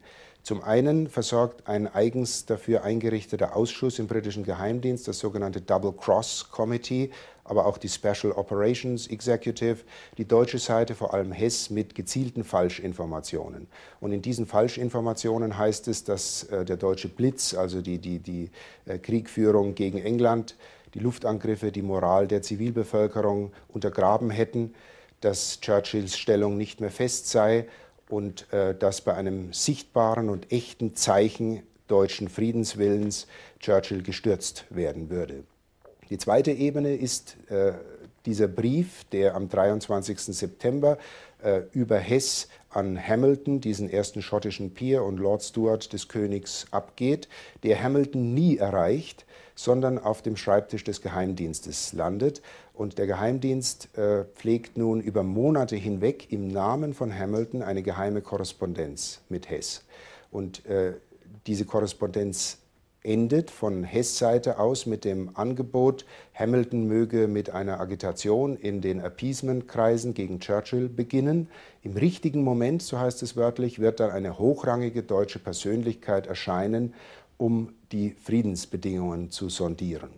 Zum einen versorgt ein eigens dafür eingerichteter Ausschuss im britischen Geheimdienst, das sogenannte Double Cross Committee, aber auch die Special Operations Executive, die deutsche Seite, vor allem Hess, mit gezielten Falschinformationen. Und in diesen Falschinformationen heißt es, dass äh, der deutsche Blitz, also die, die, die äh, Kriegführung gegen England, die Luftangriffe, die Moral der Zivilbevölkerung untergraben hätten, dass Churchills Stellung nicht mehr fest sei und äh, dass bei einem sichtbaren und echten Zeichen deutschen Friedenswillens Churchill gestürzt werden würde. Die zweite Ebene ist äh, dieser Brief, der am dreiundzwanzigsten September äh, über Hess an Hamilton, diesen ersten schottischen Peer und Lord Stewart des Königs, abgeht, der Hamilton nie erreicht, sondern auf dem Schreibtisch des Geheimdienstes landet. Und der Geheimdienst äh, pflegt nun über Monate hinweg im Namen von Hamilton eine geheime Korrespondenz mit Hess. Und äh, diese Korrespondenz endet von Hess' Seite aus mit dem Angebot, Hamilton möge mit einer Agitation in den Appeasement-Kreisen gegen Churchill beginnen. Im richtigen Moment, so heißt es wörtlich, wird dann eine hochrangige deutsche Persönlichkeit erscheinen, um die Friedensbedingungen zu sondieren.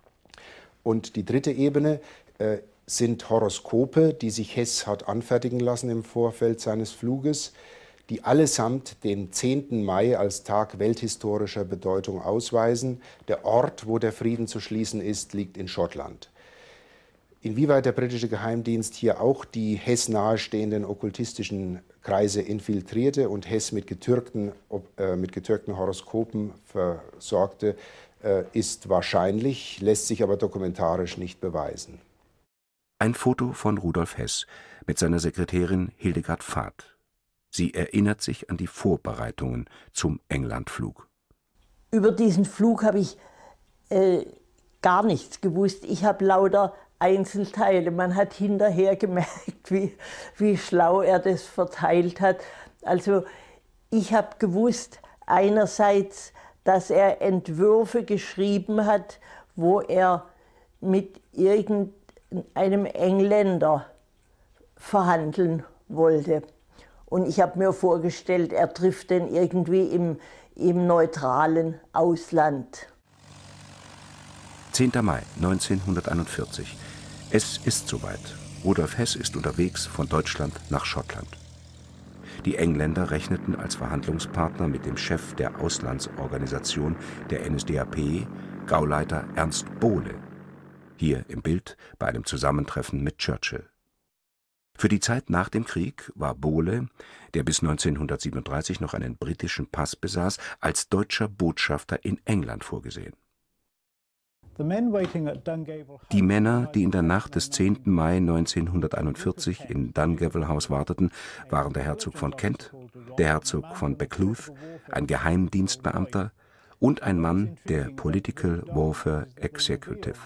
Und die dritte Ebene äh, sind Horoskope, die sich Hess hat anfertigen lassen im Vorfeld seines Fluges, die allesamt den zehnten Mai als Tag welthistorischer Bedeutung ausweisen. Der Ort, wo der Frieden zu schließen ist, liegt in Schottland. Inwieweit der britische Geheimdienst hier auch die Hess nahestehenden okkultistischen Kreise infiltrierte und Hess mit getürkten, äh, mit getürkten Horoskopen versorgte, äh, ist wahrscheinlich, lässt sich aber dokumentarisch nicht beweisen. Ein Foto von Rudolf Hess mit seiner Sekretärin Hildegard Pfad. Sie erinnert sich an die Vorbereitungen zum Englandflug. Über diesen Flug habe ich äh, gar nichts gewusst. Ich habe lauter Einzelteile. Man hat hinterher gemerkt, wie, wie schlau er das verteilt hat. Also ich habe gewusst, einerseits, dass er Entwürfe geschrieben hat, wo er mit irgendeinem Engländer verhandeln wollte. Und ich habe mir vorgestellt, er trifft den irgendwie im, im neutralen Ausland. zehnter Mai neunzehnhunderteinundvierzig. Es ist soweit. Rudolf Hess ist unterwegs von Deutschland nach Schottland. Die Engländer rechneten als Verhandlungspartner mit dem Chef der Auslandsorganisation der N S D A P, Gauleiter Ernst Bohle. Hier im Bild bei einem Zusammentreffen mit Churchill. Für die Zeit nach dem Krieg war Bohle, der bis neunzehnhundertsiebenunddreißig noch einen britischen Pass besaß, als deutscher Botschafter in England vorgesehen. Die Männer, die in der Nacht des zehnten Mai neunzehnhunderteinundvierzig in Dungavel House warteten, waren der Herzog von Kent, der Herzog von Buccleuch, ein Geheimdienstbeamter und ein Mann der Political Warfare Executive.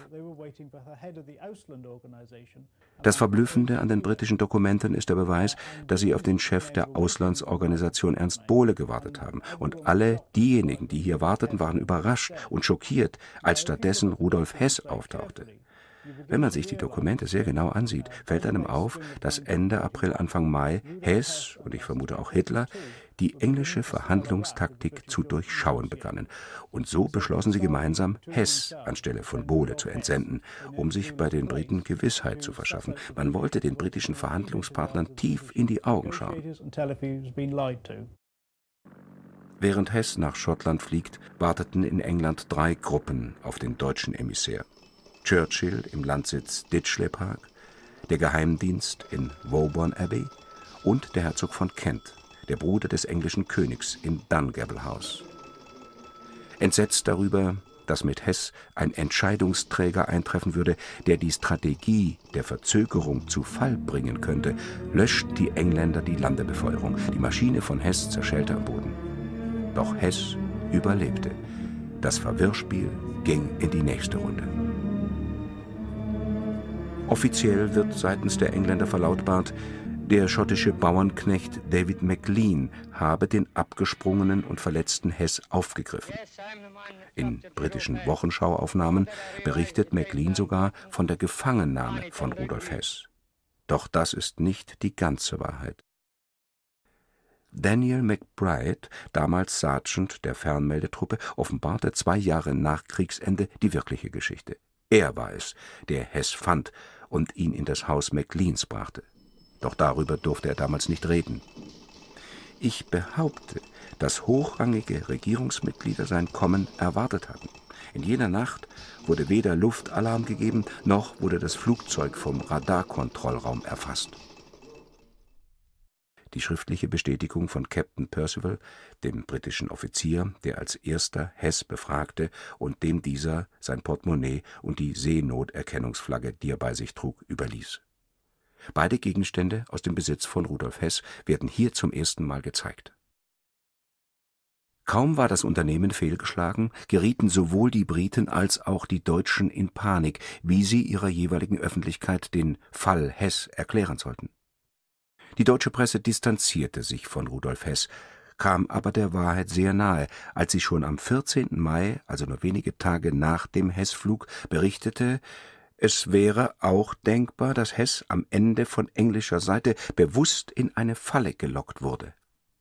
Das Verblüffende an den britischen Dokumenten ist der Beweis, dass sie auf den Chef der Auslandsorganisation Ernst Bohle gewartet haben. Und alle diejenigen, die hier warteten, waren überrascht und schockiert, als stattdessen Rudolf Hess auftauchte. Wenn man sich die Dokumente sehr genau ansieht, fällt einem auf, dass Ende April, Anfang Mai Hess und ich vermute auch Hitler die englische Verhandlungstaktik zu durchschauen begannen. Und so beschlossen sie gemeinsam, Hess anstelle von Bohle zu entsenden, um sich bei den Briten Gewissheit zu verschaffen. Man wollte den britischen Verhandlungspartnern tief in die Augen schauen. Während Hess nach Schottland fliegt, warteten in England drei Gruppen auf den deutschen Emissär. Churchill im Landsitz Ditchley Park, der Geheimdienst in Woburn Abbey und der Herzog von Kent, der Bruder des englischen Königs, in Dungavel House. Entsetzt darüber, dass mit Hess ein Entscheidungsträger eintreffen würde, der die Strategie der Verzögerung zu Fall bringen könnte, löscht die Engländer die Landebefeuerung. Die Maschine von Hess zerschellte am Boden. Doch Hess überlebte. Das Verwirrspiel ging in die nächste Runde. Offiziell wird seitens der Engländer verlautbart, der schottische Bauernknecht David Maclean habe den abgesprungenen und verletzten Hess aufgegriffen. In britischen Wochenschauaufnahmen berichtet Maclean sogar von der Gefangennahme von Rudolf Hess. Doch das ist nicht die ganze Wahrheit. Daniel McBride, damals Sergeant der Fernmeldetruppe, offenbarte zwei Jahre nach Kriegsende die wirkliche Geschichte. Er war es, der Hess fand und ihn in das Haus McLeans brachte. Doch darüber durfte er damals nicht reden. Ich behaupte, dass hochrangige Regierungsmitglieder sein Kommen erwartet hatten. In jener Nacht wurde weder Luftalarm gegeben, noch wurde das Flugzeug vom Radarkontrollraum erfasst. Die schriftliche Bestätigung von Captain Percival, dem britischen Offizier, der als erster Hess befragte und dem dieser sein Portemonnaie und die Seenoterkennungsflagge, die er bei sich trug, überließ. Beide Gegenstände aus dem Besitz von Rudolf Hess werden hier zum ersten Mal gezeigt. Kaum war das Unternehmen fehlgeschlagen, gerieten sowohl die Briten als auch die Deutschen in Panik, wie sie ihrer jeweiligen Öffentlichkeit den Fall Hess erklären sollten. Die deutsche Presse distanzierte sich von Rudolf Hess, kam aber der Wahrheit sehr nahe, als sie schon am vierzehnten Mai, also nur wenige Tage nach dem Hess-Flug, berichtete, es wäre auch denkbar, dass Hess am Ende von englischer Seite bewusst in eine Falle gelockt wurde.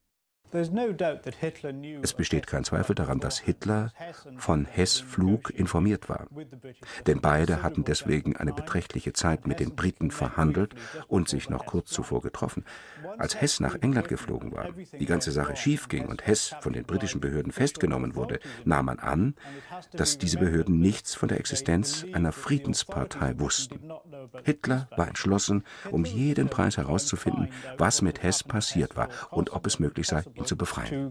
Es besteht kein Zweifel daran, dass Hitler von Hess' Flug informiert war. Denn beide hatten deswegen eine beträchtliche Zeit mit den Briten verhandelt und sich noch kurz zuvor getroffen. Als Hess nach England geflogen war, die ganze Sache schief ging und Hess von den britischen Behörden festgenommen wurde, nahm man an, dass diese Behörden nichts von der Existenz einer Friedenspartei wussten. Hitler war entschlossen, um jeden Preis herauszufinden, was mit Hess passiert war und ob es möglich sei, ihn zu befreien.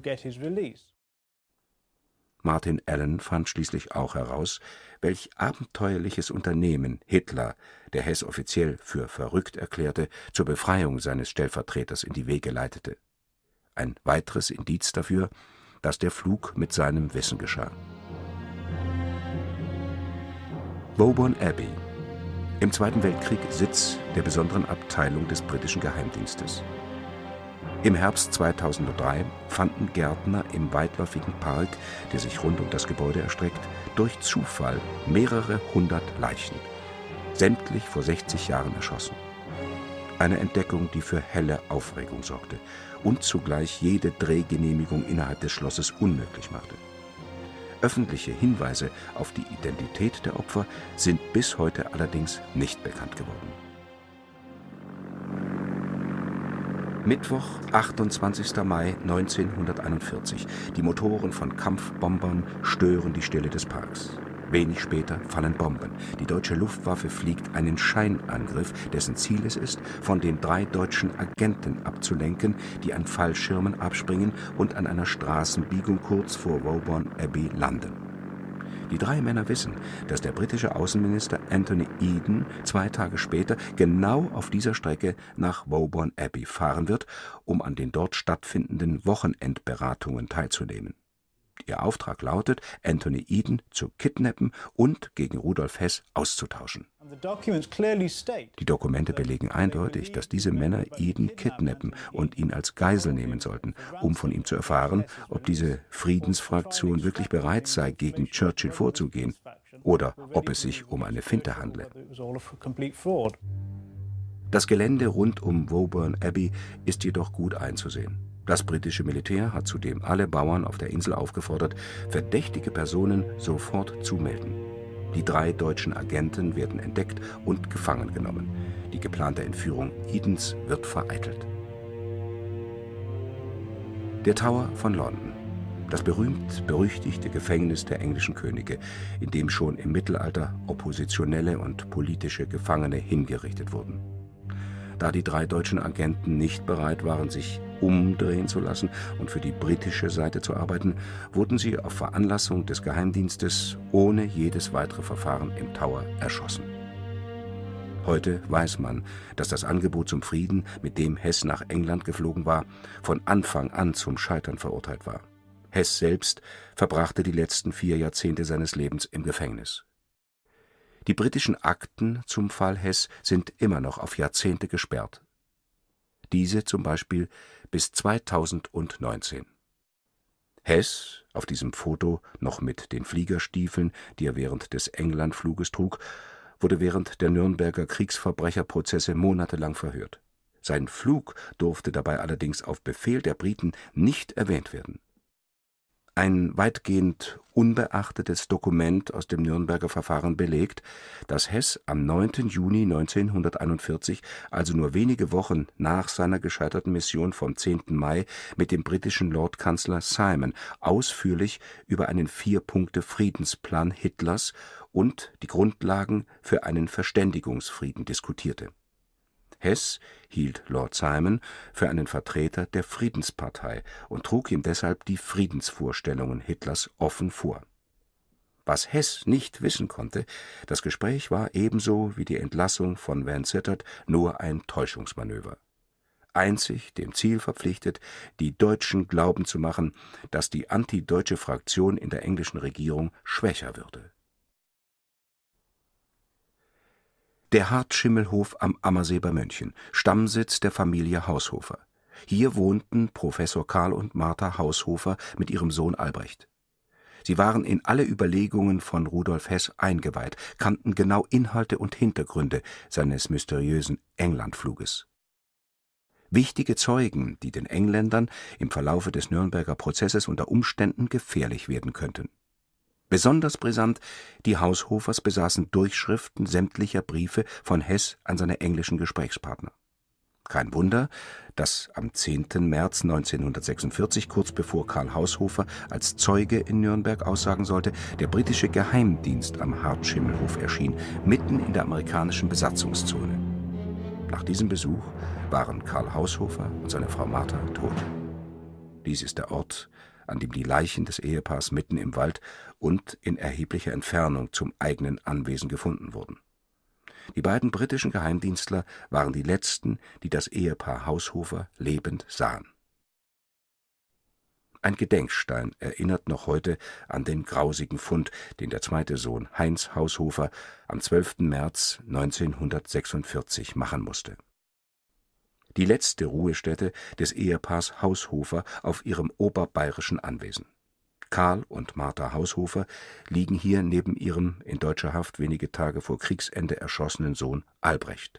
Martin Allen fand schließlich auch heraus, welch abenteuerliches Unternehmen Hitler, der Hess offiziell für verrückt erklärte, zur Befreiung seines Stellvertreters in die Wege leitete. Ein weiteres Indiz dafür, dass der Flug mit seinem Wissen geschah. Woburn Abbey, im Zweiten Weltkrieg Sitz der besonderen Abteilung des britischen Geheimdienstes. Im Herbst zweitausenddrei fanden Gärtner im weitläufigen Park, der sich rund um das Gebäude erstreckt, durch Zufall mehrere hundert Leichen, sämtlich vor sechzig Jahren erschossen. Eine Entdeckung, die für helle Aufregung sorgte und zugleich jede Drehgenehmigung innerhalb des Schlosses unmöglich machte. Öffentliche Hinweise auf die Identität der Opfer sind bis heute allerdings nicht bekannt geworden. Mittwoch, achtundzwanzigster Mai neunzehnhunderteinundvierzig. Die Motoren von Kampfbombern stören die Stille des Parks. Wenig später fallen Bomben. Die deutsche Luftwaffe fliegt einen Scheinangriff, dessen Ziel es ist, von den drei deutschen Agenten abzulenken, die an Fallschirmen abspringen und an einer Straßenbiegung kurz vor Woburn Abbey landen. Die drei Männer wissen, dass der britische Außenminister Anthony Eden zwei Tage später genau auf dieser Strecke nach Woburn Abbey fahren wird, um an den dort stattfindenden Wochenendberatungen teilzunehmen. Ihr Auftrag lautet, Anthony Eden zu kidnappen und gegen Rudolf Hess auszutauschen. Die Dokumente belegen eindeutig, dass diese Männer Eden kidnappen und ihn als Geisel nehmen sollten, um von ihm zu erfahren, ob diese Friedensfraktion wirklich bereit sei, gegen Churchill vorzugehen oder ob es sich um eine Finte handle. Das Gelände rund um Woburn Abbey ist jedoch gut einzusehen. Das britische Militär hat zudem alle Bauern auf der Insel aufgefordert, verdächtige Personen sofort zu melden. Die drei deutschen Agenten werden entdeckt und gefangen genommen. Die geplante Entführung Edens wird vereitelt. Der Tower von London, das berühmt-berüchtigte Gefängnis der englischen Könige, in dem schon im Mittelalter oppositionelle und politische Gefangene hingerichtet wurden. Da die drei deutschen Agenten nicht bereit waren, sich umdrehen zu lassen und für die britische Seite zu arbeiten, wurden sie auf Veranlassung des Geheimdienstes ohne jedes weitere Verfahren im Tower erschossen. Heute weiß man, dass das Angebot zum Frieden, mit dem Hess nach England geflogen war, von Anfang an zum Scheitern verurteilt war. Hess selbst verbrachte die letzten vier Jahrzehnte seines Lebens im Gefängnis. Die britischen Akten zum Fall Hess sind immer noch auf Jahrzehnte gesperrt. Diese zum Beispiel bis zweitausendneunzehn. Hess, auf diesem Foto noch mit den Fliegerstiefeln, die er während des Englandfluges trug, wurde während der Nürnberger Kriegsverbrecherprozesse monatelang verhört. Sein Flug durfte dabei allerdings auf Befehl der Briten nicht erwähnt werden. Ein weitgehend unbeachtetes Dokument aus dem Nürnberger Verfahren belegt, dass Heß am neunten Juni neunzehnhunderteinundvierzig, also nur wenige Wochen nach seiner gescheiterten Mission vom zehnten Mai, mit dem britischen Lordkanzler Simon ausführlich über einen Vier-Punkte-Friedensplan Hitlers und die Grundlagen für einen Verständigungsfrieden diskutierte. Heß hielt Lord Simon für einen Vertreter der Friedenspartei und trug ihm deshalb die Friedensvorstellungen Hitlers offen vor. Was Heß nicht wissen konnte, das Gespräch war ebenso wie die Entlassung von Vansittart nur ein Täuschungsmanöver. Einzig dem Ziel verpflichtet, die Deutschen glauben zu machen, dass die antideutsche Fraktion in der englischen Regierung schwächer würde. Der Hartschimmelhof am Ammersee bei München, Stammsitz der Familie Haushofer. Hier wohnten Professor Karl und Martha Haushofer mit ihrem Sohn Albrecht. Sie waren in alle Überlegungen von Rudolf Heß eingeweiht, kannten genau Inhalte und Hintergründe seines mysteriösen Englandfluges. Wichtige Zeugen, die den Engländern im Verlaufe des Nürnberger Prozesses unter Umständen gefährlich werden könnten. Besonders brisant, die Haushofers besaßen Durchschriften sämtlicher Briefe von Heß an seine englischen Gesprächspartner. Kein Wunder, dass am zehnten März neunzehnhundertsechsundvierzig, kurz bevor Karl Haushofer als Zeuge in Nürnberg aussagen sollte, der britische Geheimdienst am Hartschimmelhof erschien, mitten in der amerikanischen Besatzungszone. Nach diesem Besuch waren Karl Haushofer und seine Frau Martha tot. Dies ist der Ort, an dem die Leichen des Ehepaars mitten im Wald und in erheblicher Entfernung zum eigenen Anwesen gefunden wurden. Die beiden britischen Geheimdienstler waren die letzten, die das Ehepaar Haushofer lebend sahen. Ein Gedenkstein erinnert noch heute an den grausigen Fund, den der zweite Sohn Heinz Haushofer am zwölften März neunzehnhundertsechsundvierzig machen musste. Die letzte Ruhestätte des Ehepaars Haushofer auf ihrem oberbayerischen Anwesen. Karl und Martha Haushofer liegen hier neben ihrem in deutscher Haft wenige Tage vor Kriegsende erschossenen Sohn Albrecht.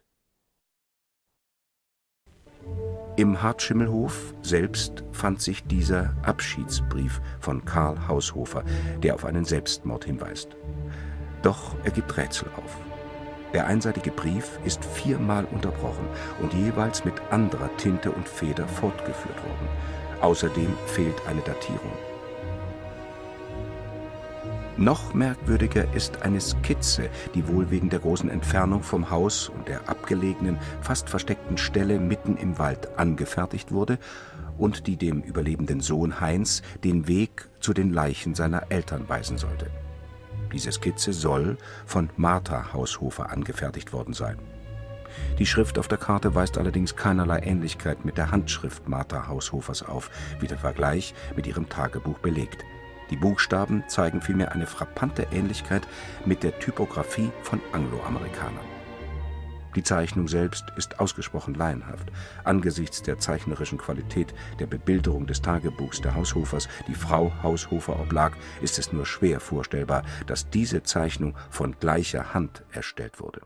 Im Hartschimmelhof selbst fand sich dieser Abschiedsbrief von Karl Haushofer, der auf einen Selbstmord hinweist. Doch er gibt Rätsel auf. Der einseitige Brief ist viermal unterbrochen und jeweils mit anderer Tinte und Feder fortgeführt worden. Außerdem fehlt eine Datierung. Noch merkwürdiger ist eine Skizze, die wohl wegen der großen Entfernung vom Haus und der abgelegenen, fast versteckten Stelle mitten im Wald angefertigt wurde und die dem überlebenden Sohn Heinz den Weg zu den Leichen seiner Eltern weisen sollte. Diese Skizze soll von Martha Haushofer angefertigt worden sein. Die Schrift auf der Karte weist allerdings keinerlei Ähnlichkeit mit der Handschrift Martha Haushofers auf, wie der Vergleich mit ihrem Tagebuch belegt. Die Buchstaben zeigen vielmehr eine frappante Ähnlichkeit mit der Typografie von Angloamerikanern. Die Zeichnung selbst ist ausgesprochen laienhaft. Angesichts der zeichnerischen Qualität der Bebilderung des Tagebuchs der Haushofers, die Frau Haushofer oblag, ist es nur schwer vorstellbar, dass diese Zeichnung von gleicher Hand erstellt wurde.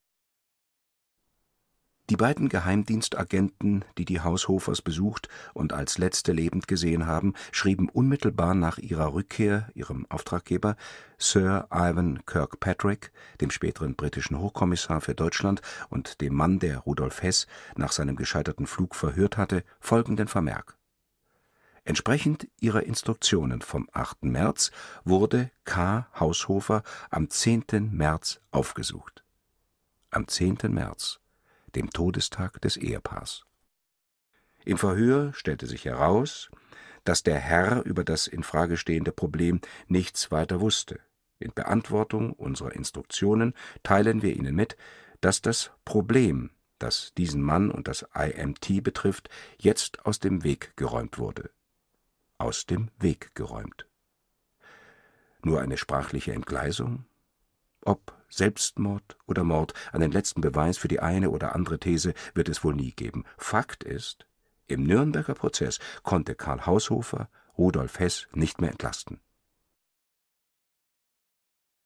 Die beiden Geheimdienstagenten, die die Haushofers besucht und als letzte lebend gesehen haben, schrieben unmittelbar nach ihrer Rückkehr ihrem Auftraggeber, Sir Ivan Kirkpatrick, dem späteren britischen Hochkommissar für Deutschland und dem Mann, der Rudolf Heß nach seinem gescheiterten Flug verhört hatte, folgenden Vermerk: Entsprechend ihrer Instruktionen vom achten März wurde K. Haushofer am zehnten März aufgesucht. Am zehnten März, dem Todestag des Ehepaars. Im Verhör stellte sich heraus, dass der Herr über das in Frage stehende Problem nichts weiter wusste. In Beantwortung unserer Instruktionen teilen wir Ihnen mit, dass das Problem, das diesen Mann und das I M T betrifft, jetzt aus dem Weg geräumt wurde. Aus dem Weg geräumt. Nur eine sprachliche Entgleisung? Ob Selbstmord oder Mord, einen letzten Beweis für die eine oder andere These wird es wohl nie geben. Fakt ist, im Nürnberger Prozess konnte Karl Haushofer Rudolf Heß nicht mehr entlasten.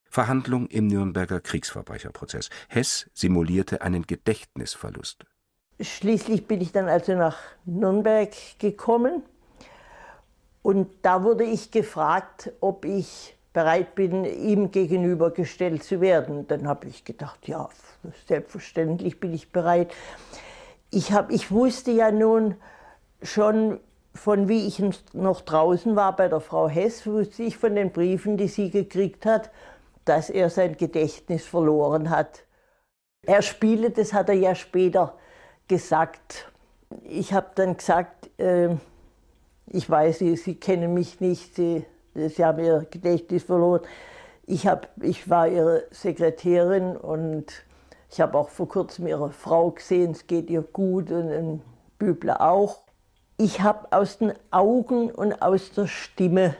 Verhandlung im Nürnberger Kriegsverbrecherprozess. Heß simulierte einen Gedächtnisverlust. Schließlich bin ich dann also nach Nürnberg gekommen und da wurde ich gefragt, ob ich bereit bin, ihm gegenübergestellt zu werden. Dann habe ich gedacht, ja, selbstverständlich bin ich bereit. Ich, hab, ich wusste ja nun schon, von wie ich noch draußen war bei der Frau Hess, wusste ich von den Briefen, die sie gekriegt hat, dass er sein Gedächtnis verloren hat. Er spiele, das hat er ja später gesagt. Ich habe dann gesagt, äh, ich weiß, Sie, Sie kennen mich nicht, Sie, Sie haben Ihr Gedächtnis verloren. Ich, hab, ich war Ihre Sekretärin und ich habe auch vor kurzem Ihre Frau gesehen, es geht ihr gut und ein Bübler auch. Ich habe aus den Augen und aus der Stimme,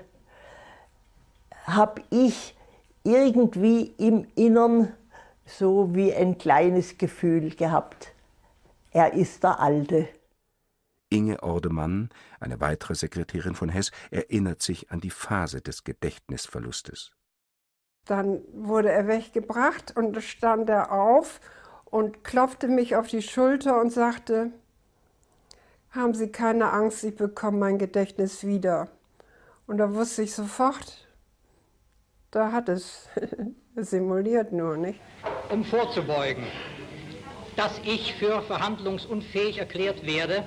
habe ich irgendwie im Innern so wie ein kleines Gefühl gehabt. Er ist der Alte. Inge Ordemann, eine weitere Sekretärin von Hess, erinnert sich an die Phase des Gedächtnisverlustes. Dann wurde er weggebracht und stand er auf und klopfte mich auf die Schulter und sagte, haben Sie keine Angst, ich bekomme mein Gedächtnis wieder. Und da wusste ich sofort, da hat es simuliert nur, nicht? Um vorzubeugen, dass ich für verhandlungsunfähig erklärt werde,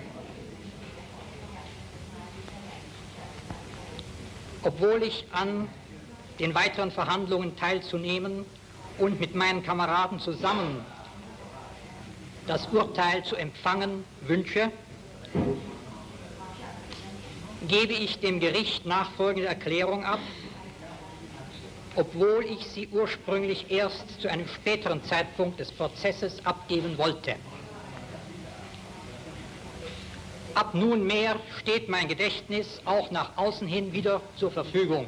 obwohl ich an den weiteren Verhandlungen teilzunehmen und mit meinen Kameraden zusammen das Urteil zu empfangen wünsche, gebe ich dem Gericht nachfolgende Erklärung ab, obwohl ich sie ursprünglich erst zu einem späteren Zeitpunkt des Prozesses abgeben wollte. Ab nunmehr steht mein Gedächtnis auch nach außen hin wieder zur Verfügung.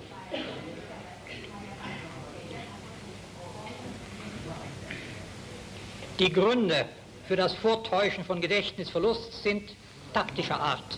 Die Gründe für das Vortäuschen von Gedächtnisverlust sind taktischer Art.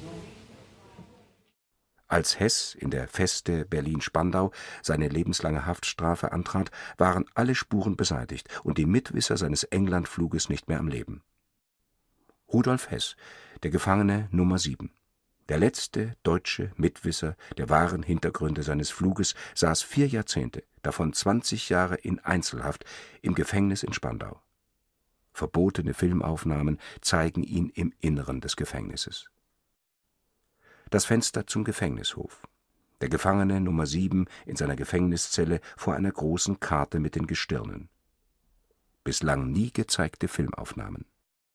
Als Hess in der Feste Berlin-Spandau seine lebenslange Haftstrafe antrat, waren alle Spuren beseitigt und die Mitwisser seines Englandfluges nicht mehr am Leben. Rudolf Hess, der Gefangene Nummer sieben. Der letzte deutsche Mitwisser der wahren Hintergründe seines Fluges saß vier Jahrzehnte, davon zwanzig Jahre in Einzelhaft, im Gefängnis in Spandau. Verbotene Filmaufnahmen zeigen ihn im Inneren des Gefängnisses. Das Fenster zum Gefängnishof. Der Gefangene Nummer sieben in seiner Gefängniszelle vor einer großen Karte mit den Gestirnen. Bislang nie gezeigte Filmaufnahmen.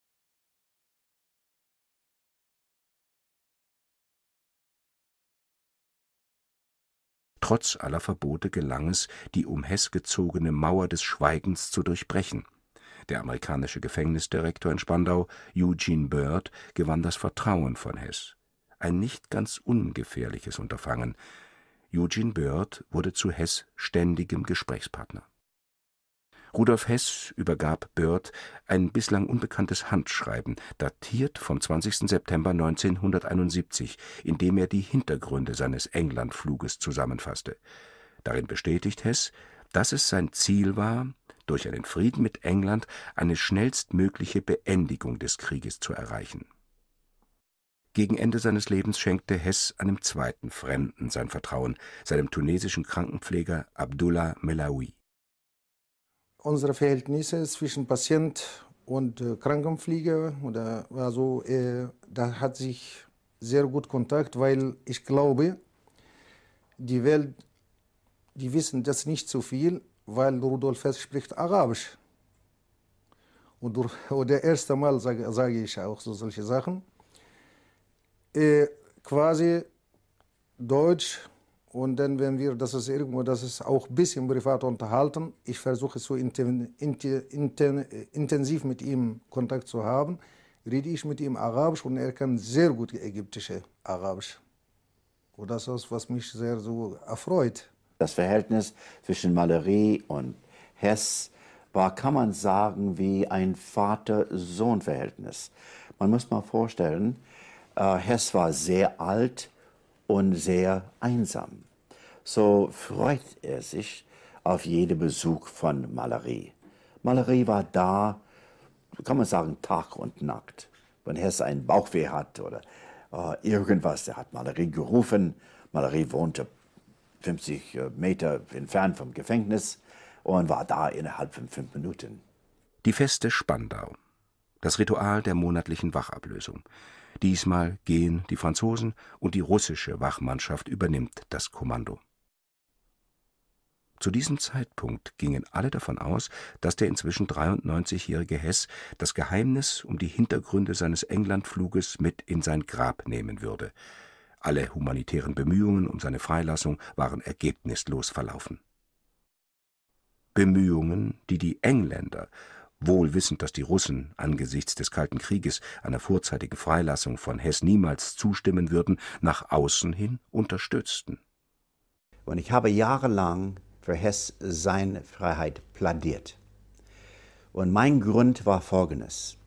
Trotz aller Verbote gelang es, die um Hess gezogene Mauer des Schweigens zu durchbrechen. Der amerikanische Gefängnisdirektor in Spandau, Eugene Byrd, gewann das Vertrauen von Hess. Ein nicht ganz ungefährliches Unterfangen. Eugene Byrd wurde zu Hess ständigem Gesprächspartner. Rudolf Hess übergab Byrd ein bislang unbekanntes Handschreiben, datiert vom zwanzigsten September neunzehnhunderteinundsiebzig, in dem er die Hintergründe seines Englandfluges zusammenfasste. Darin bestätigt Hess, dass es sein Ziel war, durch einen Frieden mit England eine schnellstmögliche Beendigung des Krieges zu erreichen. Gegen Ende seines Lebens schenkte Hess einem zweiten Fremden sein Vertrauen, seinem tunesischen Krankenpfleger Abdullah Melaoui. Unsere Verhältnisse zwischen Patient und äh, Krankenpfleger, oder also, äh, da hat sich sehr gut Kontakt, weil ich glaube, die Welt, die wissen das nicht so viel, weil Rudolf Hess spricht Arabisch. Und durch, oder erste Mal sage, sage ich auch so solche Sachen. Äh, quasi Deutsch, und dann, wenn wir, das ist irgendwo, das ist auch ein bisschen privat unterhalten, ich versuche so inten, inten, inten, intensiv mit ihm Kontakt zu haben, rede ich mit ihm Arabisch und er kann sehr gut ägyptische Arabisch. Und das ist, was mich sehr so erfreut. Das Verhältnis zwischen Mallery und Hess war, kann man sagen, wie ein Vater-Sohn-Verhältnis. Man muss mal vorstellen, äh, Hess war sehr alt und sehr einsam. So freut er sich auf jeden Besuch von Mallery. Mallery war da kann man sagen, Tag und Nacht. Wenn Hess einen Bauchweh hat oder äh, irgendwas, der hat Malerie gerufen. Malerie wohnte fünfzig Meter entfernt vom Gefängnis und war da innerhalb von fünf Minuten. Die Feste Spandau. Das Ritual der monatlichen Wachablösung. Diesmal gehen die Franzosen und die russische Wachmannschaft übernimmt das Kommando. Zu diesem Zeitpunkt gingen alle davon aus, dass der inzwischen dreiundneunzigjährige Hess das Geheimnis um die Hintergründe seines Englandfluges mit in sein Grab nehmen würde. Alle humanitären Bemühungen um seine Freilassung waren ergebnislos verlaufen. Bemühungen, die die Engländer, wohl wissend, dass die Russen angesichts des Kalten Krieges einer vorzeitigen Freilassung von Hess niemals zustimmen würden, nach außen hin unterstützten. Und ich habe jahrelang für Hess seine Freiheit plädiert. Und mein Grund war folgendes.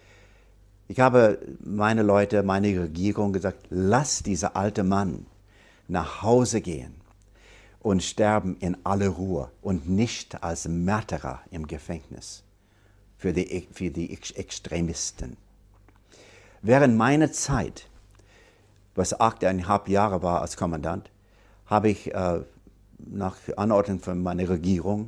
Ich habe meine Leute, meine Regierung gesagt, lass dieser alte Mann nach Hause gehen und sterben in aller Ruhe und nicht als Märtyrer im Gefängnis für die, für die Extremisten. Während meiner Zeit, was achteinhalb Jahre war als Kommandant, habe ich äh, nach Anordnung von meiner Regierung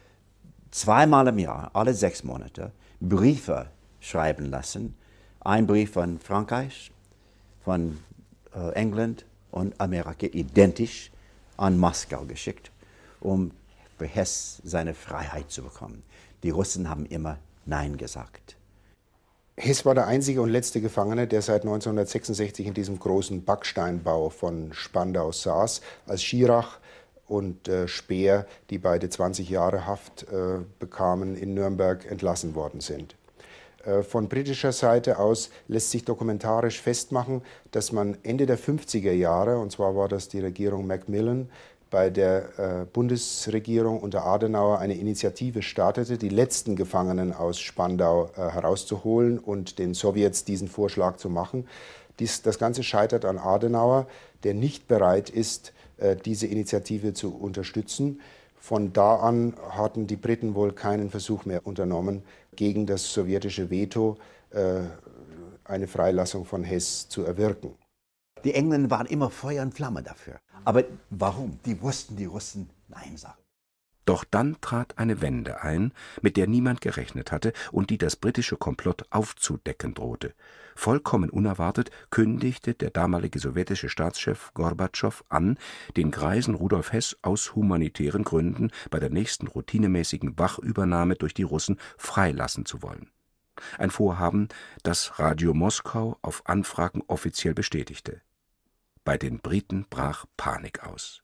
zweimal im Jahr, alle sechs Monate, Briefe schreiben lassen. Ein Brief von Frankreich, von äh, England und Amerika, identisch an Moskau geschickt, um für Hess seine Freiheit zu bekommen. Die Russen haben immer Nein gesagt. Hess war der einzige und letzte Gefangene, der seit neunzehnhundertsechsundsechzig in diesem großen Backsteinbau von Spandau saß, als Schirach und äh, Speer, die beide zwanzig Jahre Haft äh, bekamen, in Nürnberg entlassen worden sind. Äh, von britischer Seite aus lässt sich dokumentarisch festmachen, dass man Ende der fünfziger Jahre, und zwar war das die Regierung Macmillan, bei der äh, Bundesregierung unter Adenauer eine Initiative startete, die letzten Gefangenen aus Spandau äh, herauszuholen und den Sowjets diesen Vorschlag zu machen. Dies, das Ganze scheitert an Adenauer, der nicht bereit ist, äh, diese Initiative zu unterstützen. Von da an hatten die Briten wohl keinen Versuch mehr unternommen, gegen das sowjetische Veto äh, eine Freilassung von Hess zu erwirken. Die Engländer waren immer Feuer und Flamme dafür. Aber warum? Die wussten, die Russen Nein sagen. Doch dann trat eine Wende ein, mit der niemand gerechnet hatte und die das britische Komplott aufzudecken drohte. Vollkommen unerwartet kündigte der damalige sowjetische Staatschef Gorbatschow an, den greisen Rudolf Hess aus humanitären Gründen bei der nächsten routinemäßigen Wachübernahme durch die Russen freilassen zu wollen. Ein Vorhaben, das Radio Moskau auf Anfragen offiziell bestätigte. Bei den Briten brach Panik aus.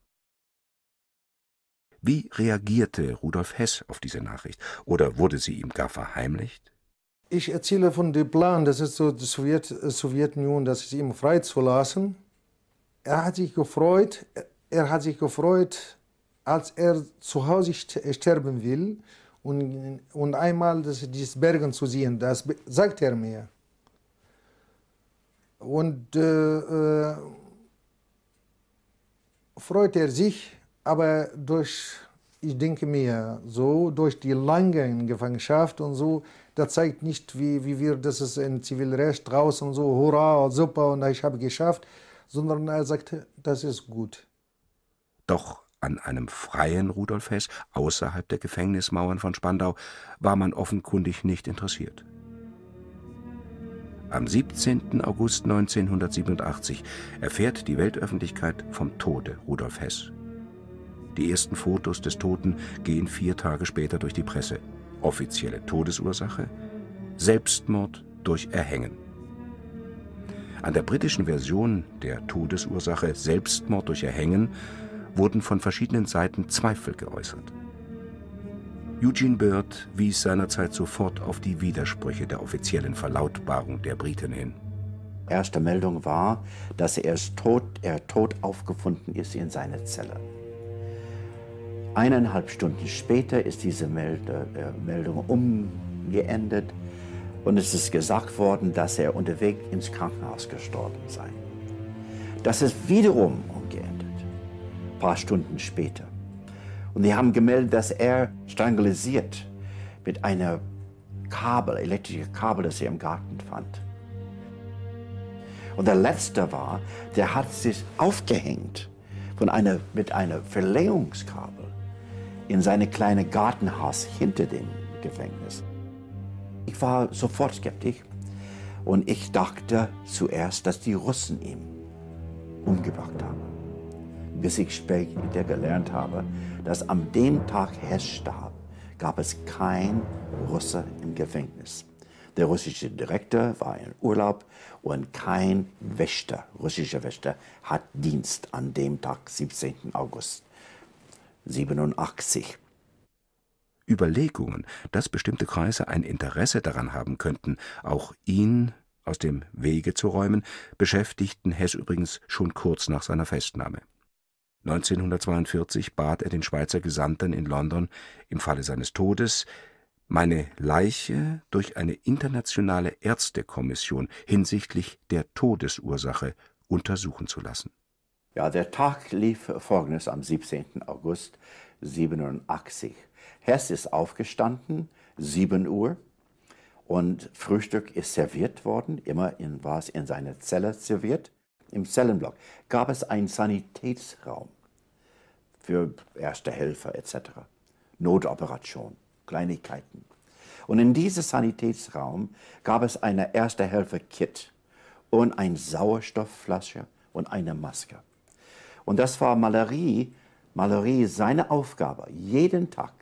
Wie reagierte Rudolf Hess auf diese Nachricht? Oder wurde sie ihm gar verheimlicht? Ich erzähle von dem Plan, das ist so die Sowjet, Sowjetunion, das ist ihm freizulassen. Er hat sich gefreut, er hat sich gefreut, als er zu Hause sterben will und, und einmal das, dieses Bergen zu sehen, das sagt er mir. Und äh, äh, freut er sich, aber durch, ich denke mir, so durch die lange Gefangenschaft und so, das zeigt nicht, wie, wie wir, das ist ein Zivilrecht draußen so, hurra, super, und ich habe geschafft, sondern er sagte, das ist gut. Doch an einem freien Rudolf Hess, außerhalb der Gefängnismauern von Spandau, war man offenkundig nicht interessiert. Am siebzehnten August neunzehnhundertsiebenundachtzig erfährt die Weltöffentlichkeit vom Tode Rudolf Hess. Die ersten Fotos des Toten gehen vier Tage später durch die Presse. Offizielle Todesursache: Selbstmord durch Erhängen. An der britischen Version der Todesursache Selbstmord durch Erhängen wurden von verschiedenen Seiten Zweifel geäußert. Eugene Bird wies seinerzeit sofort auf die Widersprüche der offiziellen Verlautbarung der Briten hin. Erste Meldung war, dass er tot, er tot aufgefunden ist in seiner Zelle. Eineinhalb Stunden später ist diese Melde, äh, Meldung umgeendet und es ist gesagt worden, dass er unterwegs ins Krankenhaus gestorben sei. Das ist wiederum umgeendet, ein paar Stunden später. Und die haben gemeldet, dass er strangulisiert mit einer Kabel, elektrische Kabel, das er im Garten fand. Und der letzte war, der hat sich aufgehängt von einer, mit einem Verlängerungskabel in seine kleine Gartenhaus hinter dem Gefängnis. Ich war sofort skeptisch und ich dachte zuerst, dass die Russen ihn umgebracht haben. Bis ich später gelernt habe, dass an dem Tag Hess starb, gab es keinen Russe im Gefängnis. Der russische Direktor war in Urlaub und kein Wächter, russischer Wächter, hat Dienst an dem Tag, siebzehnten August siebenundachtzig. Überlegungen, dass bestimmte Kreise ein Interesse daran haben könnten, auch ihn aus dem Wege zu räumen, beschäftigten Hess übrigens schon kurz nach seiner Festnahme. neunzehnhundertzweiundvierzig bat er den Schweizer Gesandten in London, im Falle seines Todes meine Leiche durch eine internationale Ärztekommission hinsichtlich der Todesursache untersuchen zu lassen. Ja, der Tag lief folgendes am siebzehnten August siebenundachtzig. Hess ist aufgestanden, sieben Uhr, und Frühstück ist serviert worden, immer in, war es in seiner Zelle serviert. Im Zellenblock gab es einen Sanitätsraum für Erste Helfer et cetera, Notoperation, Kleinigkeiten. Und in diesem Sanitätsraum gab es eine Erste-Helfer-Kit und eine Sauerstoffflasche und eine Maske. Und das war Mallory, Mallory seine Aufgabe, jeden Tag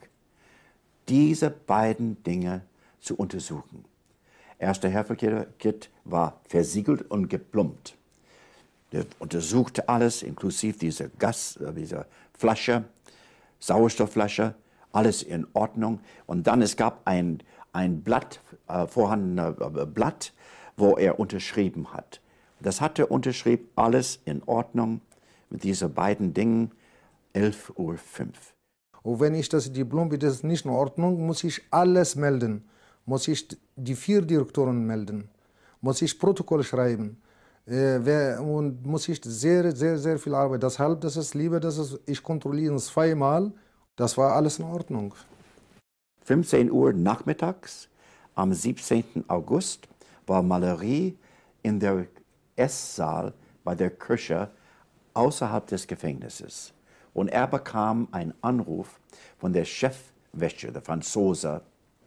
diese beiden Dinge zu untersuchen. Erste-Helfer-Kit war versiegelt und geplumpt. Der untersuchte alles, inklusive dieser Gas, dieser Flasche, Sauerstoffflasche, alles in Ordnung. Und dann es gab ein, ein Blatt, äh, vorhandenes äh, Blatt, wo er unterschrieben hat. Das hat er unterschrieben, alles in Ordnung mit diesen beiden Dingen, elf Uhr fünf. Und wenn ich das Diplom, das ist nicht in Ordnung, muss ich alles melden. Muss ich die vier Direktoren melden. Muss ich Protokoll schreiben. Äh, und muss ich sehr, sehr, sehr viel Arbeit. Deshalb, das ist lieber, dass es, ich kontrolliere zweimal. Das war alles in Ordnung. fünfzehn Uhr nachmittags am siebzehnten August war Mallory in der Esssaal bei der Küche außerhalb des Gefängnisses. Und er bekam einen Anruf von der Chefwächter, der Franzose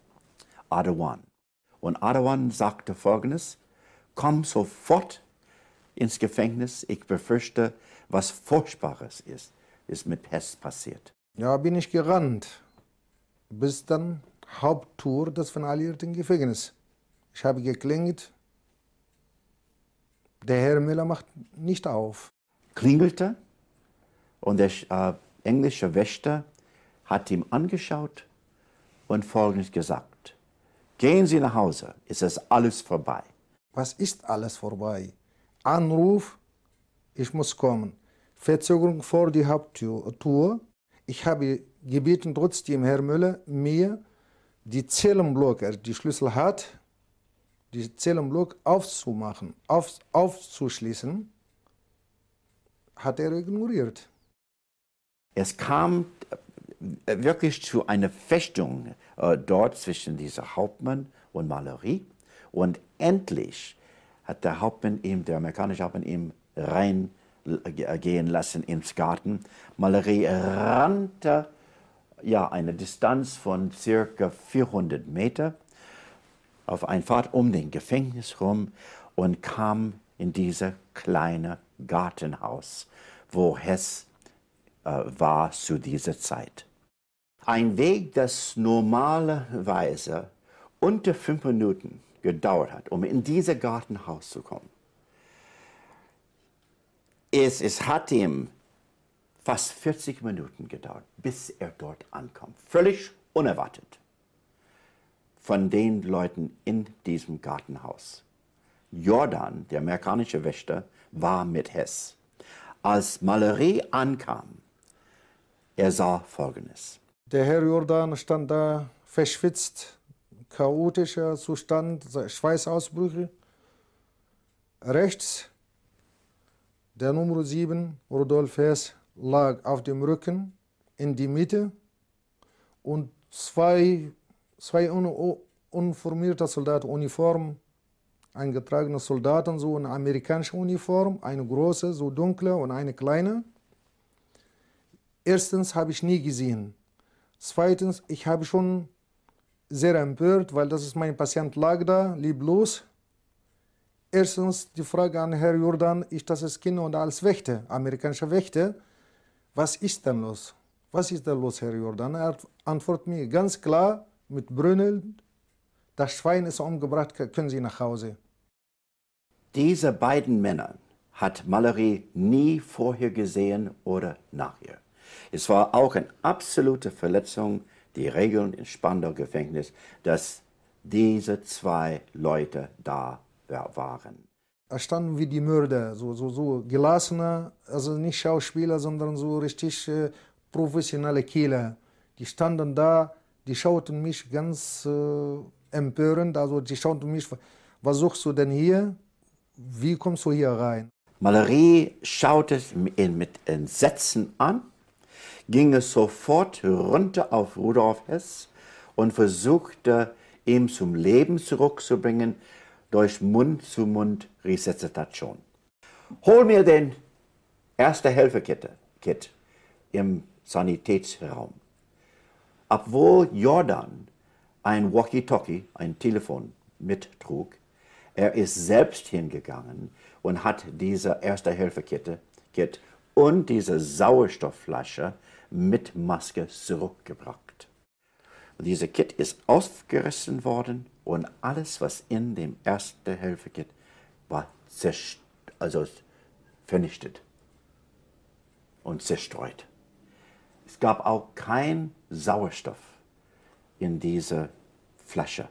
Ardoin. Und Ardoin sagte Folgendes: Komm sofort ins Gefängnis, ich befürchte, was Furchtbares ist, ist mit Hess passiert. Ja, bin ich gerannt, bis dann Haupttour des von alliierten Gefängnisses. Ich habe geklingelt, der Herr Müller macht nicht auf. Klingelte und der äh, englische Wächter hat ihm angeschaut und Folgendes gesagt: Gehen Sie nach Hause, ist es alles vorbei. Was ist alles vorbei? Anruf, ich muss kommen. Verzögerung vor die Haupttour. Ich habe gebeten, trotzdem Herr Müller, mir die Zellenblock, er die Schlüssel hat, die Zellenblock aufzumachen, auf, aufzuschließen, hat er ignoriert. Es kam wirklich zu einer Festung äh, dort zwischen dieser Hauptmann und Mallory. Und endlich hat der Hauptmann ihm, der amerikanische Hauptmann ihm reingehen lassen ins Garten. Mallory rannte ja eine Distanz von circa vierhundert Meter auf einen Pfad um den Gefängnis rum und kam in dieses kleine Gartenhaus, wo Hess äh, war zu dieser Zeit. Ein Weg, das normalerweise unter fünf Minuten gedauert hat, um in dieses Gartenhaus zu kommen. Es, es hat ihm fast vierzig Minuten gedauert, bis er dort ankam. Völlig unerwartet von den Leuten in diesem Gartenhaus. Jordan, der amerikanische Wächter, war mit Hess. Als Mallory ankam, er sah Folgendes. Der Herr Jordan stand da verschwitzt, chaotischer Zustand, Schweißausbrüche. Rechts der Nummer sieben, Rudolf Hess, lag auf dem Rücken in die Mitte und zwei, zwei uniformierter Soldat, Uniform, eingetragene Soldaten, so eine amerikanische Uniform, eine große, so dunkle und eine kleine. Erstens habe ich nie gesehen. Zweitens, ich habe schon sehr empört, weil das ist mein Patient lag da, leblos. Erstens die Frage an Herrn Jordan, ich das ist Kind und als Wächter, amerikanischer Wächter, was ist denn los? Was ist da los, Herr Jordan? Er antwortet mir ganz klar mit Brünneln, das Schwein ist umgebracht, können Sie nach Hause. Diese beiden Männer hat Mallory nie vorher gesehen oder nachher. Es war auch eine absolute Verletzung die Regeln im Spandauer Gefängnis, dass diese zwei Leute da waren. Da standen wie die Mörder, so, so, so gelassene, also nicht Schauspieler, sondern so richtig äh, professionelle Killer. Die standen da, die schauten mich ganz äh, empörend, also die schauten mich, was suchst du denn hier? Wie kommst du hier rein? Mallory schaute ihn mit Entsetzen an, ging sofort runter auf Rudolf Hess und versuchte, ihn zum Leben zurückzubringen durch Mund-zu-Mund-Resuszitation. Hol mir den Erste-Hilfe-Kit im Sanitätsraum. Obwohl Jordan ein Walkie-Talkie, ein Telefon mittrug, er ist selbst hingegangen und hat diese Erste-Hilfe-Kit Kit und diese Sauerstoffflasche mit Maske zurückgebracht. Und diese Kit ist aufgerissen worden und alles, was in dem Erste-Hilfe-Kit war, also vernichtet und zerstreut. Es gab auch kein Sauerstoff in dieser Flasche.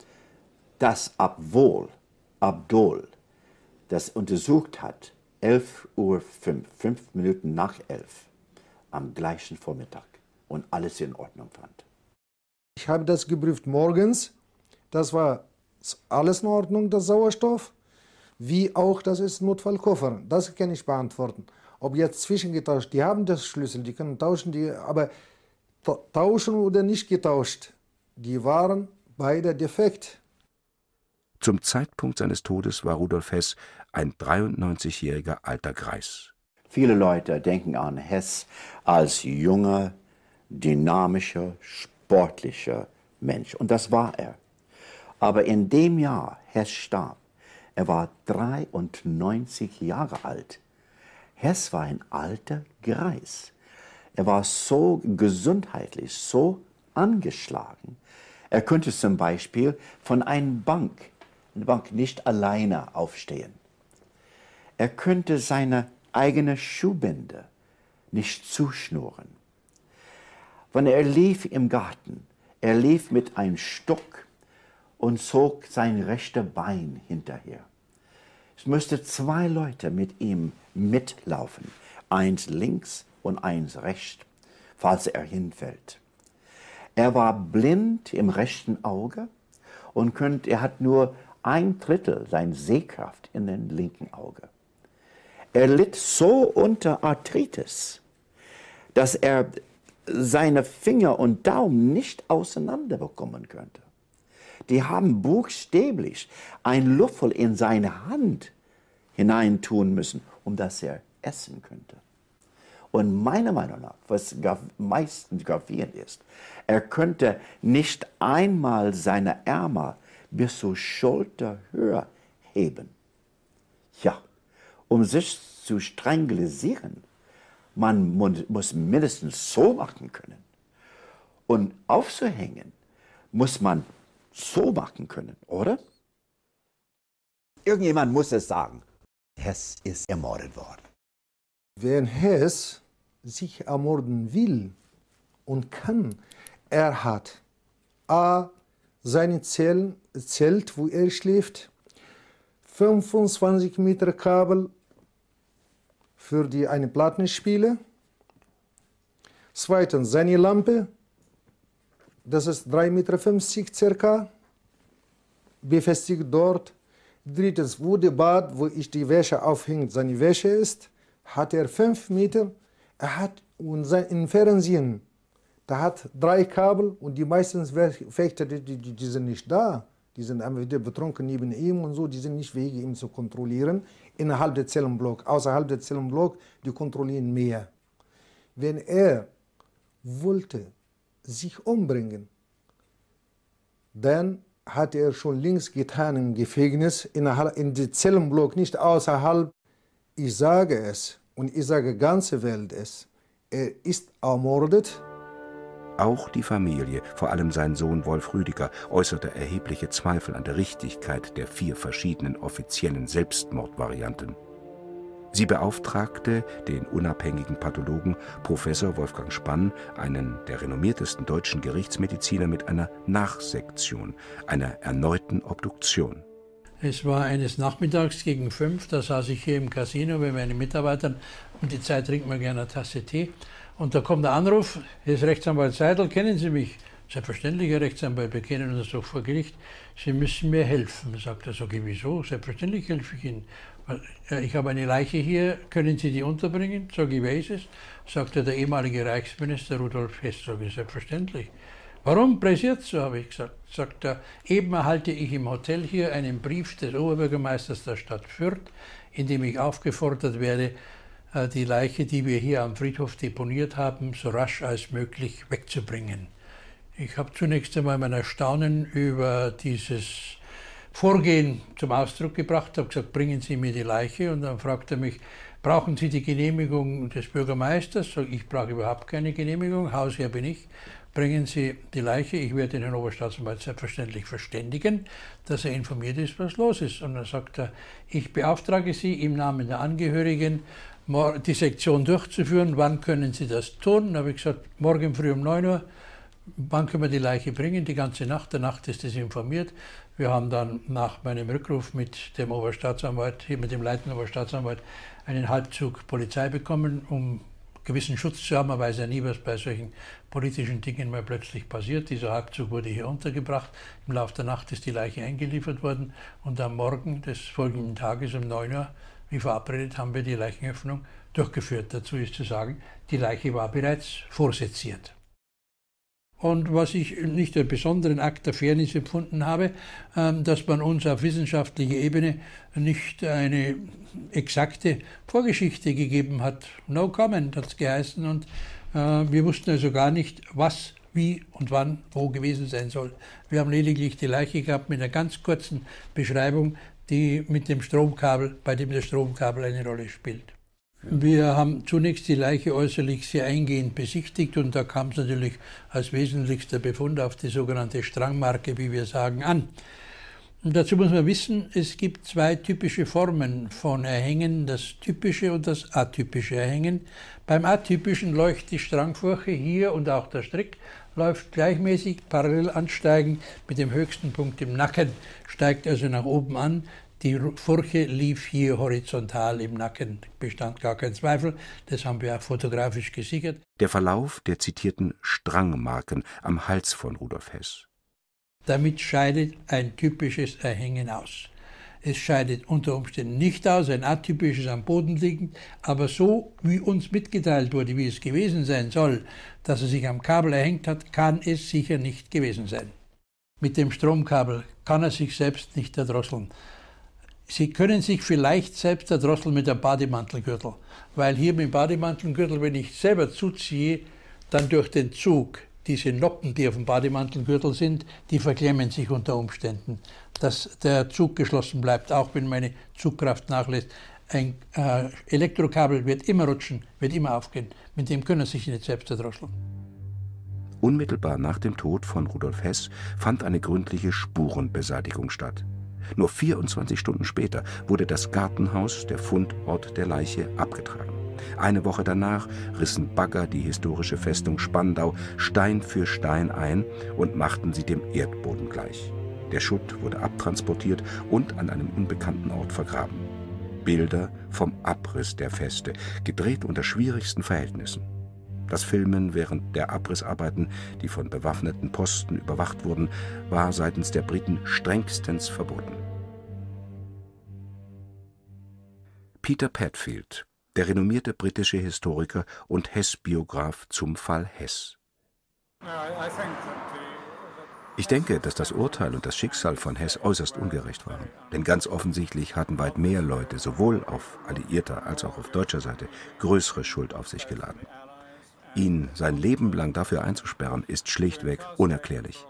Das, obwohl Abdul das untersucht hat, elf Uhr fünf, fünf Minuten nach elf, am gleichen Vormittag und alles in Ordnung fand. Ich habe das geprüft morgens, das war alles in Ordnung, das Sauerstoff, wie auch das ist Notfallkoffer, das kann ich beantworten. Ob jetzt zwischengetauscht, die haben das Schlüssel, die können tauschen, die, aber tauschen oder nicht getauscht, die waren beide defekt. Zum Zeitpunkt seines Todes war Rudolf Hess ein dreiundneunzigjähriger alter Greis. Viele Leute denken an Hess als junger, dynamischer, sportlicher Mensch. Und das war er. Aber in dem Jahr Hess starb, er war dreiundneunzig Jahre alt. Hess war ein alter Greis. Er war so gesundheitlich, so angeschlagen. Er könnte zum Beispiel von einer Bank, eine Bank nicht alleine aufstehen. Er könnte seine eigene Schuhbinde nicht zuschnüren. Wenn er lief im Garten, er lief mit einem Stock und zog sein rechtes Bein hinterher. Es müssten zwei Leute mit ihm mitlaufen, eins links und eins rechts, falls er hinfällt. Er war blind im rechten Auge und könnt, er hat nur ein Drittel seiner Sehkraft in dem linken Auge. Er litt so unter Arthritis, dass er seine Finger und Daumen nicht auseinander bekommen könnte. Die haben buchstäblich ein Löffel in seine Hand hineintun müssen, um dass er essen könnte. Und meiner Meinung nach, was am meisten gravierend ist, er könnte nicht einmal seine Ärmel bis zur Schulterhöhe heben. Ja, um sich zu strangulisieren, man muss mindestens so machen können. Und aufzuhängen muss man so machen können, oder? Irgendjemand muss es sagen. Hess ist ermordet worden. Wenn Hess sich ermorden will und kann, er hat a. sein Zelt, Zelt, wo er schläft, fünfundzwanzig Meter Kabel für die eine Plattenspiele. Zweitens seine Lampe, das ist drei Meter fünfzig circa, befestigt dort. Drittens, wo der Bad, wo ich die Wäsche aufhängt, seine Wäsche ist, hat er fünf Meter. Er hat und sein, im Fernsehen, Da hat drei Kabel und die meisten Wächter, die, die, die sind nicht da. Die sind einfach wieder betrunken neben ihm und so, die sind nicht wegen ihm zu kontrollieren. Innerhalb der Zellenblock, außerhalb der Zellenblock, die kontrollieren mehr. Wenn er wollte sich umbringen, dann hat er schon längst getan im Gefängnis, innerhalb, in den Zellenblock, nicht außerhalb. Ich sage es und ich sage ganze Welt es, er ist ermordet. Auch die Familie, vor allem sein Sohn Wolf Rüdiger, äußerte erhebliche Zweifel an der Richtigkeit der vier verschiedenen offiziellen Selbstmordvarianten. Sie beauftragte den unabhängigen Pathologen Professor Wolfgang Spann, einen der renommiertesten deutschen Gerichtsmediziner, mit einer Nachsektion, einer erneuten Obduktion. Es war eines Nachmittags gegen fünf, da saß ich hier im Casino bei meinen Mitarbeitern. Um die Zeit trinkt man gerne eine Tasse Tee. Und da kommt der Anruf, hier ist Rechtsanwalt Seidel, kennen Sie mich? Selbstverständlich, Herr Rechtsanwalt, wir kennen uns doch vor Gericht. Sie müssen mir helfen. Sagt er, sag ich, wieso? Selbstverständlich helfe ich Ihnen. Ich habe eine Leiche hier, können Sie die unterbringen? Sag ich, wer ist es? Sagt er, der ehemalige Reichsminister Rudolf Hess. Sag ich, selbstverständlich. Warum pressiert so, habe ich gesagt. Sagt er, eben erhalte ich im Hotel hier einen Brief des Oberbürgermeisters der Stadt Fürth, in dem ich aufgefordert werde, die Leiche, die wir hier am Friedhof deponiert haben, so rasch als möglich wegzubringen. Ich habe zunächst einmal mein Erstaunen über dieses Vorgehen zum Ausdruck gebracht, habe gesagt, bringen Sie mir die Leiche, und dann fragt er mich, brauchen Sie die Genehmigung des Bürgermeisters? Sag ich, brauche überhaupt keine Genehmigung, Hausherr bin ich. Bringen Sie die Leiche, ich werde den Oberstaatsanwalt selbstverständlich verständigen, dass er informiert ist, was los ist. Und dann sagt er, ich beauftrage Sie im Namen der Angehörigen, die Sektion durchzuführen. Wann können Sie das tun? Dann habe ich gesagt, morgen früh um neun Uhr. Wann können wir die Leiche bringen? Die ganze Nacht. Der Nacht ist es informiert. Wir haben dann nach meinem Rückruf mit dem Oberstaatsanwalt, hier mit dem leitenden Oberstaatsanwalt, einen Halbzug Polizei bekommen, um gewissen Schutz zu haben. Man weiß ja nie, was bei solchen politischen Dingen mal plötzlich passiert. Dieser Halbzug wurde hier untergebracht. Im Laufe der Nacht ist die Leiche eingeliefert worden und am Morgen des folgenden Tages um neun Uhr, wie verabredet, haben wir die Leichenöffnung durchgeführt. Dazu ist zu sagen, die Leiche war bereits vorseziert. Und was ich nicht einen besonderen Akt der Fairness empfunden habe, dass man uns auf wissenschaftlicher Ebene nicht eine exakte Vorgeschichte gegeben hat. No comment hat es geheißen, und wir wussten also gar nicht, was, wie und wann, wo gewesen sein soll. Wir haben lediglich die Leiche gehabt mit einer ganz kurzen Beschreibung, die mit dem Stromkabel, bei dem das Stromkabel eine Rolle spielt. Wir haben zunächst die Leiche äußerlich sehr eingehend besichtigt, und da kam es natürlich als wesentlichster Befund auf die sogenannte Strangmarke, wie wir sagen, an. Und dazu muss man wissen, es gibt zwei typische Formen von Erhängen, das typische und das atypische Erhängen. Beim atypischen läuft die Strangfurche hier und auch der Strick läuft gleichmäßig parallel ansteigend mit dem höchsten Punkt im Nacken, steigt also nach oben an. Die Furche lief hier horizontal im Nacken, bestand gar kein Zweifel, das haben wir auch fotografisch gesichert. Der Verlauf der zitierten Strangmarken am Hals von Rudolf Hess. Damit scheidet ein typisches Erhängen aus. Es scheidet unter Umständen nicht aus, ein atypisches am Boden liegend, aber so, wie uns mitgeteilt wurde, wie es gewesen sein soll, dass er sich am Kabel erhängt hat, kann es sicher nicht gewesen sein. Mit dem Stromkabel kann er sich selbst nicht erdrosseln. Sie können sich vielleicht selbst erdrosseln mit einem Bademantelgürtel, weil hier mit dem Bademantelgürtel, wenn ich selber zuziehe, dann durch den Zug, diese Noppen, die auf dem Bademantelgürtel sind, die verklemmen sich unter Umständen, dass der Zug geschlossen bleibt, auch wenn meine Zugkraft nachlässt. Ein äh, Elektrokabel wird immer rutschen, wird immer aufgehen, mit dem können Sie sich nicht selbst erdrosseln. Unmittelbar nach dem Tod von Rudolf Hess fand eine gründliche Spurenbeseitigung statt. Nur vierundzwanzig Stunden später wurde das Gartenhaus, der Fundort der Leiche, abgetragen. Eine Woche danach rissen Bagger die historische Festung Spandau Stein für Stein ein und machten sie dem Erdboden gleich. Der Schutt wurde abtransportiert und an einem unbekannten Ort vergraben. Bilder vom Abriss der Feste, gedreht unter schwierigsten Verhältnissen. Das Filmen während der Abrissarbeiten, die von bewaffneten Posten überwacht wurden, war seitens der Briten strengstens verboten. Peter Padfield, der renommierte britische Historiker und Hess-Biograf zum Fall Hess. Ich denke, dass das Urteil und das Schicksal von Hess äußerst ungerecht waren. Denn ganz offensichtlich hatten weit mehr Leute, sowohl auf alliierter als auch auf deutscher Seite, größere Schuld auf sich geladen. Ihn sein Leben lang dafür einzusperren, ist schlichtweg unerklärlich.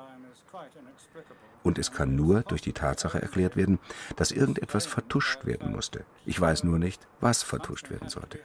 Und es kann nur durch die Tatsache erklärt werden, dass irgendetwas vertuscht werden musste. Ich weiß nur nicht, was vertuscht werden sollte.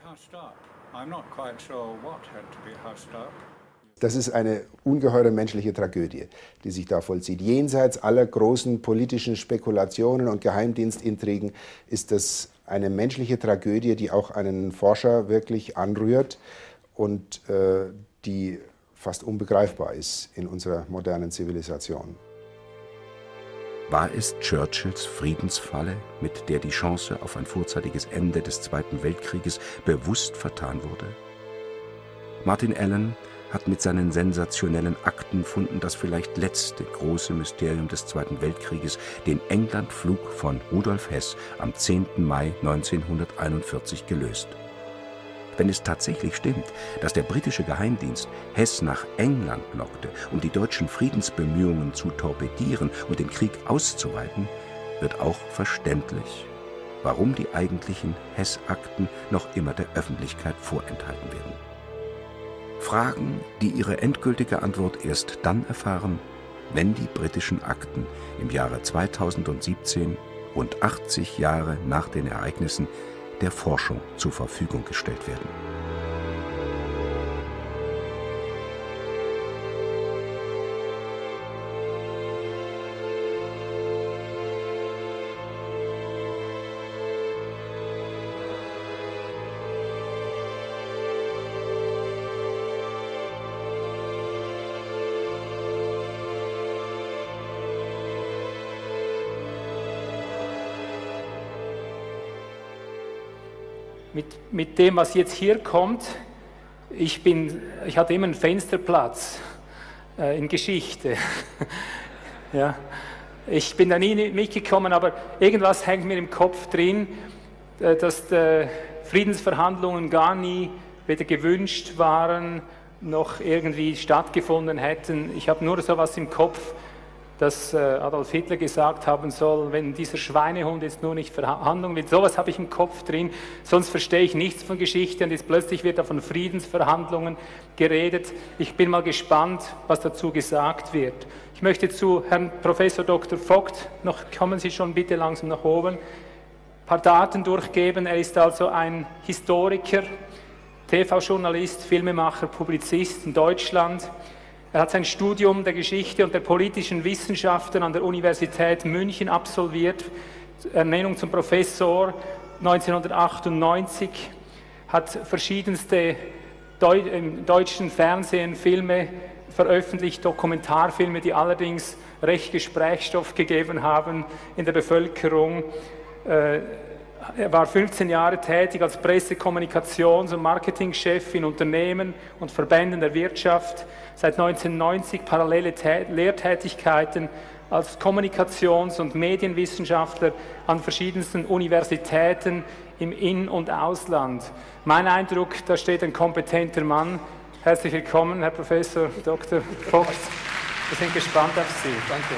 Das ist eine ungeheure menschliche Tragödie, die sich da vollzieht. Jenseits aller großen politischen Spekulationen und Geheimdienstintrigen ist das eine menschliche Tragödie, die auch einen Forscher wirklich anrührt und äh, die fast unbegreifbar ist in unserer modernen Zivilisation. War es Churchills Friedensfalle, mit der die Chance auf ein vorzeitiges Ende des Zweiten Weltkrieges bewusst vertan wurde? Martin Allen hat mit seinen sensationellen Aktenfunden das vielleicht letzte große Mysterium des Zweiten Weltkrieges, den Englandflug von Rudolf Hess am zehnten Mai neunzehnhunderteinundvierzig, gelöst. Wenn es tatsächlich stimmt, dass der britische Geheimdienst Hess nach England lockte, um die deutschen Friedensbemühungen zu torpedieren und den Krieg auszuweiten, wird auch verständlich, warum die eigentlichen Hess-Akten noch immer der Öffentlichkeit vorenthalten werden. Fragen, die ihre endgültige Antwort erst dann erfahren, wenn die britischen Akten im Jahre zweitausendsiebzehn, rund achtzig Jahre nach den Ereignissen, der Forschung zur Verfügung gestellt werden. Mit, mit dem, was jetzt hier kommt, ich, bin, ich hatte immer einen Fensterplatz äh, in Geschichte. Ja. Ich bin da nie mitgekommen, aber irgendwas hängt mir im Kopf drin, äh, dass die Friedensverhandlungen gar nie weder gewünscht waren, noch irgendwie stattgefunden hätten. Ich habe nur so was im Kopf, dass äh, Adolf Hitler gesagt haben soll, wenn dieser Schweinehund jetzt nur nicht Verhandlungen will. Sowas habe ich im Kopf drin, sonst verstehe ich nichts von Geschichte und jetzt plötzlich wird da von Friedensverhandlungen geredet. Ich bin mal gespannt, was dazu gesagt wird. Ich möchte zu Herrn Professor Doktor Vogt, noch kommen Sie schon bitte langsam nach oben, ein paar Daten durchgeben. Er ist also ein Historiker, T V-Journalist, Filmemacher, Publizist in Deutschland. Er hat sein Studium der Geschichte und der politischen Wissenschaften an der Universität München absolviert, Ernennung zum Professor neunzehnhundertachtundneunzig, hat verschiedenste Deu im deutschen Fernsehen Filme veröffentlicht, Dokumentarfilme, die allerdings recht Gesprächsstoff gegeben haben in der Bevölkerung. Er war fünfzehn Jahre tätig als Presse-, Kommunikations- und Marketingchef in Unternehmen und Verbänden der Wirtschaft. Seit neunzehnhundertneunzig parallele Lehrtätigkeiten als Kommunikations- und Medienwissenschaftler an verschiedensten Universitäten im In- und Ausland. Mein Eindruck, da steht ein kompetenter Mann. Herzlich willkommen, Herr Professor Doktor Vogt. Wir sind gespannt auf Sie. Danke.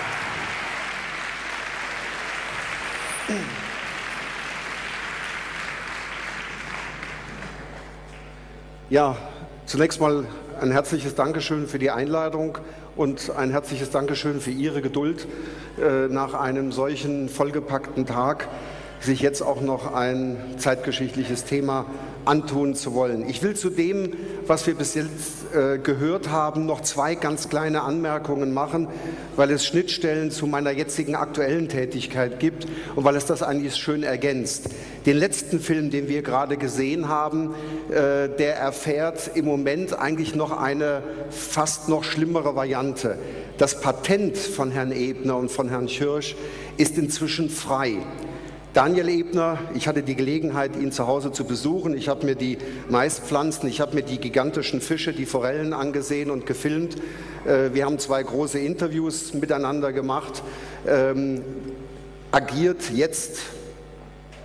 Ja, zunächst mal ein herzliches Dankeschön für die Einladung und ein herzliches Dankeschön für Ihre Geduld, äh, nach einem solchen vollgepackten Tag sich jetzt auch noch ein zeitgeschichtliches Thema antun zu wollen. Ich will zu dem, was wir bis jetzt äh, gehört haben, noch zwei ganz kleine Anmerkungen machen, weil es Schnittstellen zu meiner jetzigen aktuellen Tätigkeit gibt und weil es das eigentlich schön ergänzt. Den letzten Film, den wir gerade gesehen haben, äh, der erfährt im Moment eigentlich noch eine fast noch schlimmere Variante. Das Patent von Herrn Ebner und von Herrn Schirsch ist inzwischen frei. Daniel Ebner, ich hatte die Gelegenheit, ihn zu Hause zu besuchen. Ich habe mir die Maispflanzen, ich habe mir die gigantischen Fische, die Forellen angesehen und gefilmt. Wir haben zwei große Interviews miteinander gemacht. Ähm, agiert jetzt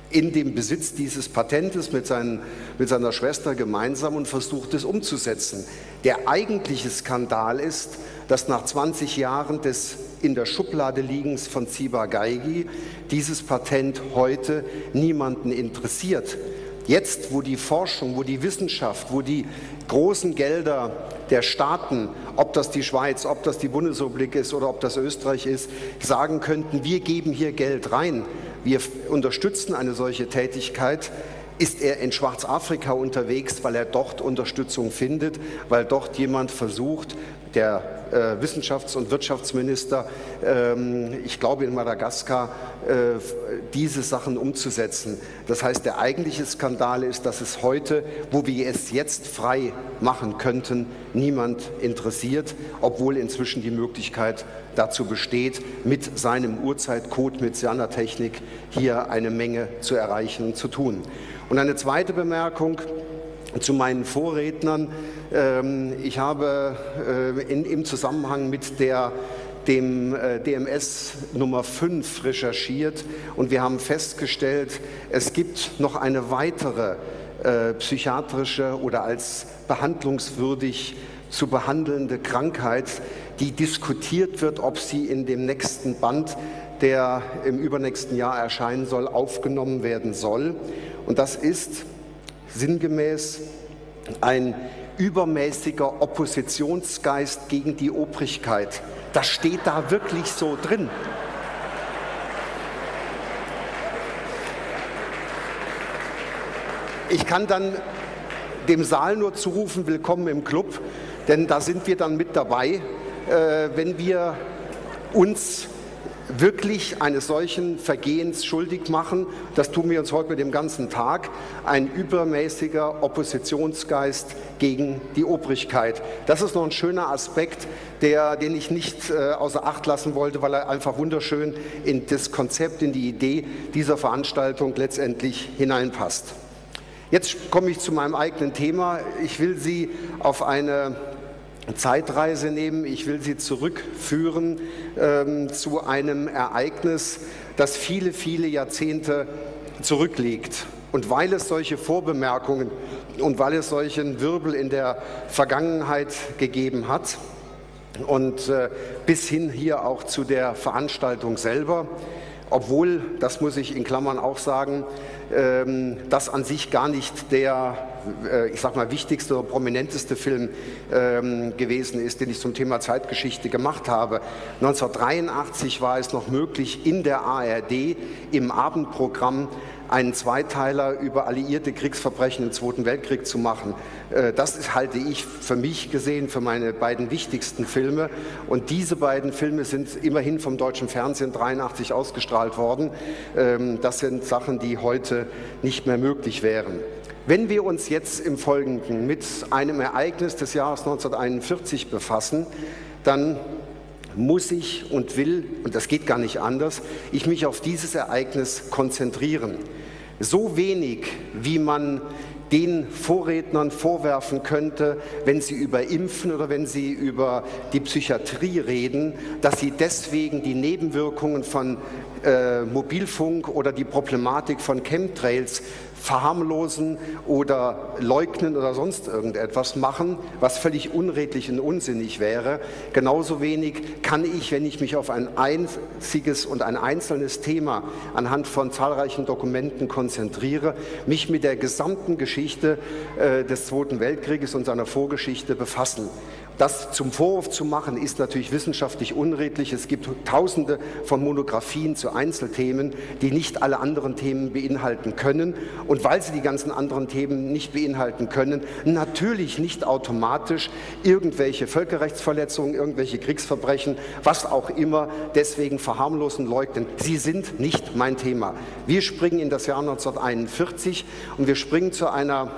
in dem Besitz dieses Patentes mit, seinen, mit seiner Schwester gemeinsam und versucht es umzusetzen. Der eigentliche Skandal ist, dass nach zwanzig Jahren des in der Schublade Liegens von Ciba-Geigy dieses Patent heute niemanden interessiert. Jetzt, wo die Forschung, wo die Wissenschaft, wo die großen Gelder der Staaten, ob das die Schweiz, ob das die Bundesrepublik ist oder ob das Österreich ist, sagen könnten, wir geben hier Geld rein, wir unterstützen eine solche Tätigkeit, ist er in Schwarzafrika unterwegs, weil er dort Unterstützung findet, weil dort jemand versucht, der äh, Wissenschafts- und Wirtschaftsminister, ähm, ich glaube in Madagaskar, äh, diese Sachen umzusetzen. Das heißt, der eigentliche Skandal ist, dass es heute, wo wir es jetzt frei machen könnten, niemand interessiert, obwohl inzwischen die Möglichkeit dazu besteht, mit seinem Uhrzeitcode, mit seiner Technik hier eine Menge zu erreichen und zu tun. Und eine zweite Bemerkung zu meinen Vorrednern. Ich habe in, im Zusammenhang mit der, dem D M S Nummer fünf recherchiert und wir haben festgestellt, es gibt noch eine weitere äh, psychiatrische oder als behandlungswürdig zu behandelnde Krankheit, die diskutiert wird, ob sie in dem nächsten Band, der im übernächsten Jahr erscheinen soll, aufgenommen werden soll. Und das ist sinngemäß ein übermäßiger Oppositionsgeist gegen die Obrigkeit. Das steht da wirklich so drin. Ich kann dann dem Saal nur zurufen, willkommen im Club, denn da sind wir dann mit dabei, äh, wenn wir uns wirklich eines solchen Vergehens schuldig machen. Das tun wir uns heute mit dem ganzen Tag. Ein übermäßiger Oppositionsgeist gegen die Obrigkeit. Das ist noch ein schöner Aspekt, der, den ich nicht äh, außer Acht lassen wollte, weil er einfach wunderschön in das Konzept, in die Idee dieser Veranstaltung letztendlich hineinpasst. Jetzt komme ich zu meinem eigenen Thema. Ich will Sie auf eine Zeitreise nehmen. Ich will Sie zurückführen ähm, zu einem Ereignis, das viele, viele Jahrzehnte zurückliegt. Und weil es solche Vorbemerkungen und weil es solchen Wirbel in der Vergangenheit gegeben hat und äh, bis hin hier auch zu der Veranstaltung selber, obwohl, das muss ich in Klammern auch sagen, ähm, das an sich gar nicht der, äh, ich sag mal, wichtigste oder prominenteste Film ähm, gewesen ist, den ich zum Thema Zeitgeschichte gemacht habe. neunzehnhundertdreiundachtzig war es noch möglich, in der A R D im Abendprogramm einen Zweiteiler über alliierte Kriegsverbrechen im Zweiten Weltkrieg zu machen. Das ist, halte ich für mich gesehen, für meine beiden wichtigsten Filme. Und diese beiden Filme sind immerhin vom deutschen Fernsehen neunzehnhundertdreiundachtzig ausgestrahlt worden. Das sind Sachen, die heute nicht mehr möglich wären. Wenn wir uns jetzt im Folgenden mit einem Ereignis des Jahres neunzehnhunderteinundvierzig befassen, dann muss ich und will, und das geht gar nicht anders, ich mich auf dieses Ereignis konzentrieren. So wenig, wie man den Vorrednern vorwerfen könnte, wenn sie über Impfen oder wenn sie über die Psychiatrie reden, dass sie deswegen die Nebenwirkungen von äh, Mobilfunk oder die Problematik von Chemtrails verharmlosen oder leugnen oder sonst irgendetwas machen, was völlig unredlich und unsinnig wäre. Genauso wenig kann ich, wenn ich mich auf ein einziges und ein einzelnes Thema anhand von zahlreichen Dokumenten konzentriere, mich mit der gesamten Geschichte äh, des Zweiten Weltkrieges und seiner Vorgeschichte befassen. Das zum Vorwurf zu machen, ist natürlich wissenschaftlich unredlich. Es gibt tausende von Monographien zu Einzelthemen, die nicht alle anderen Themen beinhalten können. Und weil sie die ganzen anderen Themen nicht beinhalten können, natürlich nicht automatisch irgendwelche Völkerrechtsverletzungen, irgendwelche Kriegsverbrechen, was auch immer, deswegen verharmlosen, leugnen. Sie sind nicht mein Thema. Wir springen in das Jahr neunzehnhunderteinundvierzig und wir springen zu einer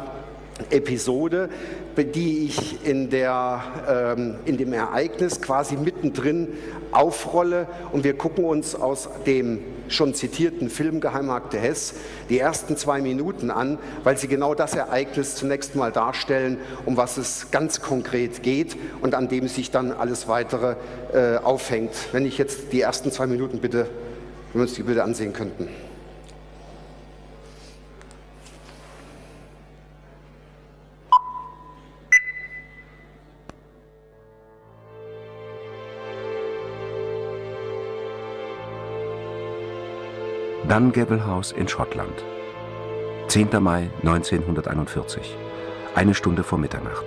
Episode, die ich in, der, ähm, in dem Ereignis quasi mittendrin aufrolle, und wir gucken uns aus dem schon zitierten Film Geheimakte Hess die ersten zwei Minuten an, weil sie genau das Ereignis zunächst mal darstellen, um was es ganz konkret geht und an dem sich dann alles Weitere äh, aufhängt. Wenn ich jetzt die ersten zwei Minuten bitte, wenn wir uns die Bilder ansehen könnten. Dungavel House in Schottland. zehnter Mai neunzehnhunderteinundvierzig. Eine Stunde vor Mitternacht.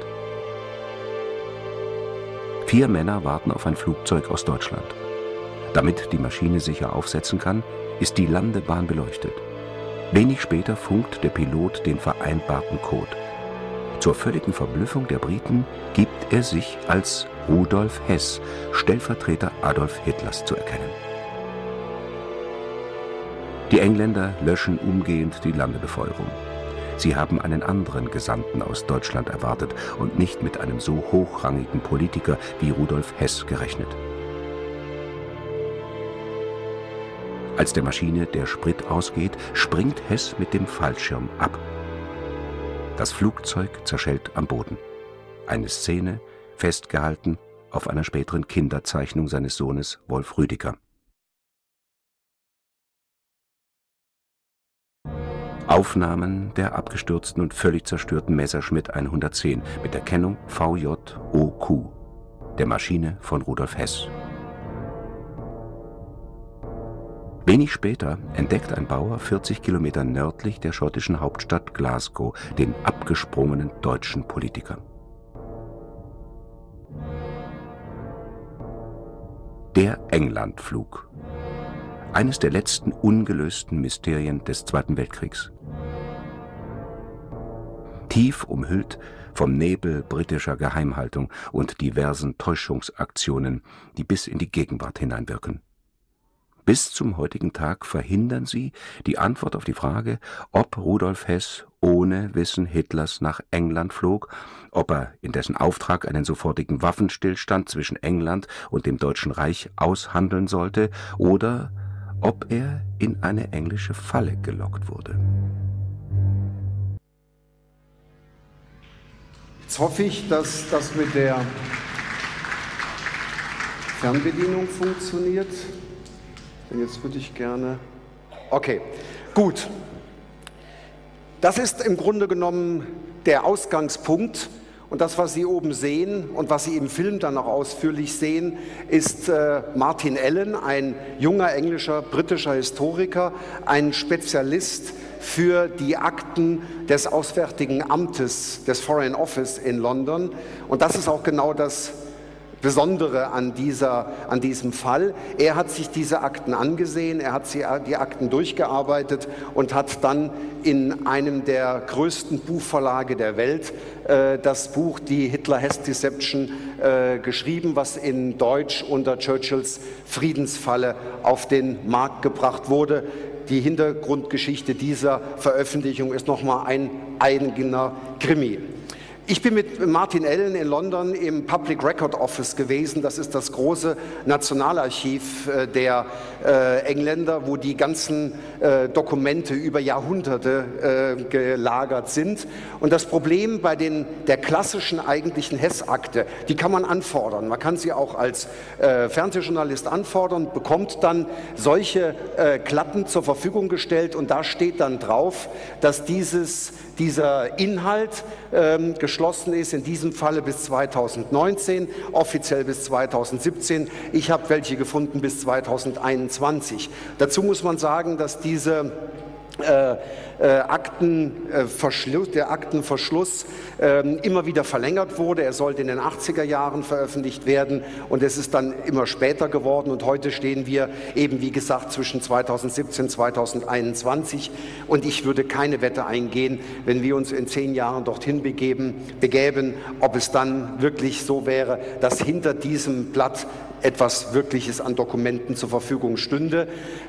Vier Männer warten auf ein Flugzeug aus Deutschland. Damit die Maschine sicher aufsetzen kann, ist die Landebahn beleuchtet. Wenig später funkt der Pilot den vereinbarten Code. Zur völligen Verblüffung der Briten gibt er sich als Rudolf Hess, Stellvertreter Adolf Hitlers, zu erkennen. Die Engländer löschen umgehend die Landebefeuerung. Sie haben einen anderen Gesandten aus Deutschland erwartet und nicht mit einem so hochrangigen Politiker wie Rudolf Hess gerechnet. Als der Maschine der Sprit ausgeht, springt Hess mit dem Fallschirm ab. Das Flugzeug zerschellt am Boden. Eine Szene, festgehalten auf einer späteren Kinderzeichnung seines Sohnes Wolf Rüdiger. Aufnahmen der abgestürzten und völlig zerstörten Messerschmitt hundertzehn mit der Kennung V J O Q, der Maschine von Rudolf Hess. Wenig später entdeckt ein Bauer vierzig Kilometer nördlich der schottischen Hauptstadt Glasgow den abgesprungenen deutschen Politiker. Der Englandflug. Eines der letzten ungelösten Mysterien des Zweiten Weltkriegs. Tief umhüllt vom Nebel britischer Geheimhaltung und diversen Täuschungsaktionen, die bis in die Gegenwart hineinwirken. Bis zum heutigen Tag verhindern sie die Antwort auf die Frage, ob Rudolf Hess ohne Wissen Hitlers nach England flog, ob er in dessen Auftrag einen sofortigen Waffenstillstand zwischen England und dem Deutschen Reich aushandeln sollte oder ob er in eine englische Falle gelockt wurde. Jetzt hoffe ich, dass das mit der Fernbedienung funktioniert. Denn jetzt würde ich gerne... Okay, gut. Das ist im Grunde genommen der Ausgangspunkt. Und das, was Sie oben sehen und was Sie im Film dann noch ausführlich sehen, ist äh, Martin Allen, ein junger englischer, britischer Historiker, ein Spezialist für die Akten des Auswärtigen Amtes, des Foreign Office in London. Und das ist auch genau das Besondere an, dieser, an diesem Fall. Er hat sich diese Akten angesehen, er hat sie, die Akten durchgearbeitet und hat dann in einem der größten Buchverlage der Welt äh, das Buch Die Hitler-Hess-Deception äh, geschrieben, was in Deutsch unter Churchills Friedensfalle auf den Markt gebracht wurde. Die Hintergrundgeschichte dieser Veröffentlichung ist nochmal ein eigener Krimi. Ich bin mit Martin Allen in London im Public Record Office gewesen. Das ist das große Nationalarchiv der äh, Engländer, wo die ganzen äh, Dokumente über Jahrhunderte äh, gelagert sind. Und das Problem bei den, der klassischen eigentlichen Hess-Akte, die kann man anfordern. Man kann sie auch als äh, Fernsehjournalist anfordern, bekommt dann solche äh, Klappen zur Verfügung gestellt und da steht dann drauf, dass dieses, dieser Inhalt ähm, geschlossen ist, in diesem Falle bis zweitausendneunzehn, offiziell bis zweitausendsiebzehn. Ich habe welche gefunden bis zweitausendeinundzwanzig. Dazu muss man sagen, dass diese Äh, äh, Aktenverschluss, der Aktenverschluss äh, immer wieder verlängert wurde. Er sollte in den achtziger Jahren veröffentlicht werden und es ist dann immer später geworden und heute stehen wir eben, wie gesagt, zwischen zweitausendsiebzehn und zweitausendeinundzwanzig und ich würde keine Wette eingehen, wenn wir uns in zehn Jahren dorthin begeben, begäben, ob es dann wirklich so wäre, dass hinter diesem Blatt etwas Wirkliches an Dokumenten zur Verfügung stünde.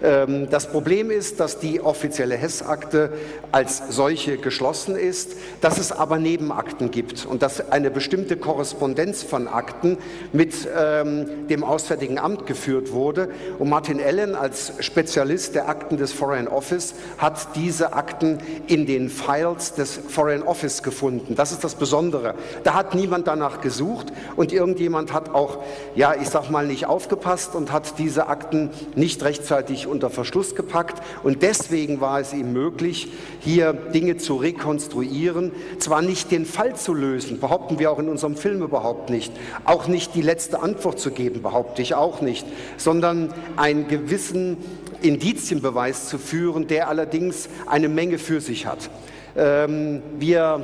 Das Problem ist, dass die offizielle Hess-Akte als solche geschlossen ist, dass es aber Nebenakten gibt und dass eine bestimmte Korrespondenz von Akten mit ähm, dem Auswärtigen Amt geführt wurde. Und Martin Allen als Spezialist der Akten des Foreign Office hat diese Akten in den Files des Foreign Office gefunden. Das ist das Besondere. Da hat niemand danach gesucht und irgendjemand hat auch, ja, ich sag mal, Mal nicht aufgepasst und hat diese Akten nicht rechtzeitig unter Verschluss gepackt. Und deswegen war es ihm möglich, hier Dinge zu rekonstruieren. Zwar nicht den Fall zu lösen, behaupten wir auch in unserem Film überhaupt nicht. Auch nicht die letzte Antwort zu geben, behaupte ich auch nicht. Sondern einen gewissen Indizienbeweis zu führen, der allerdings eine Menge für sich hat. Ähm, wir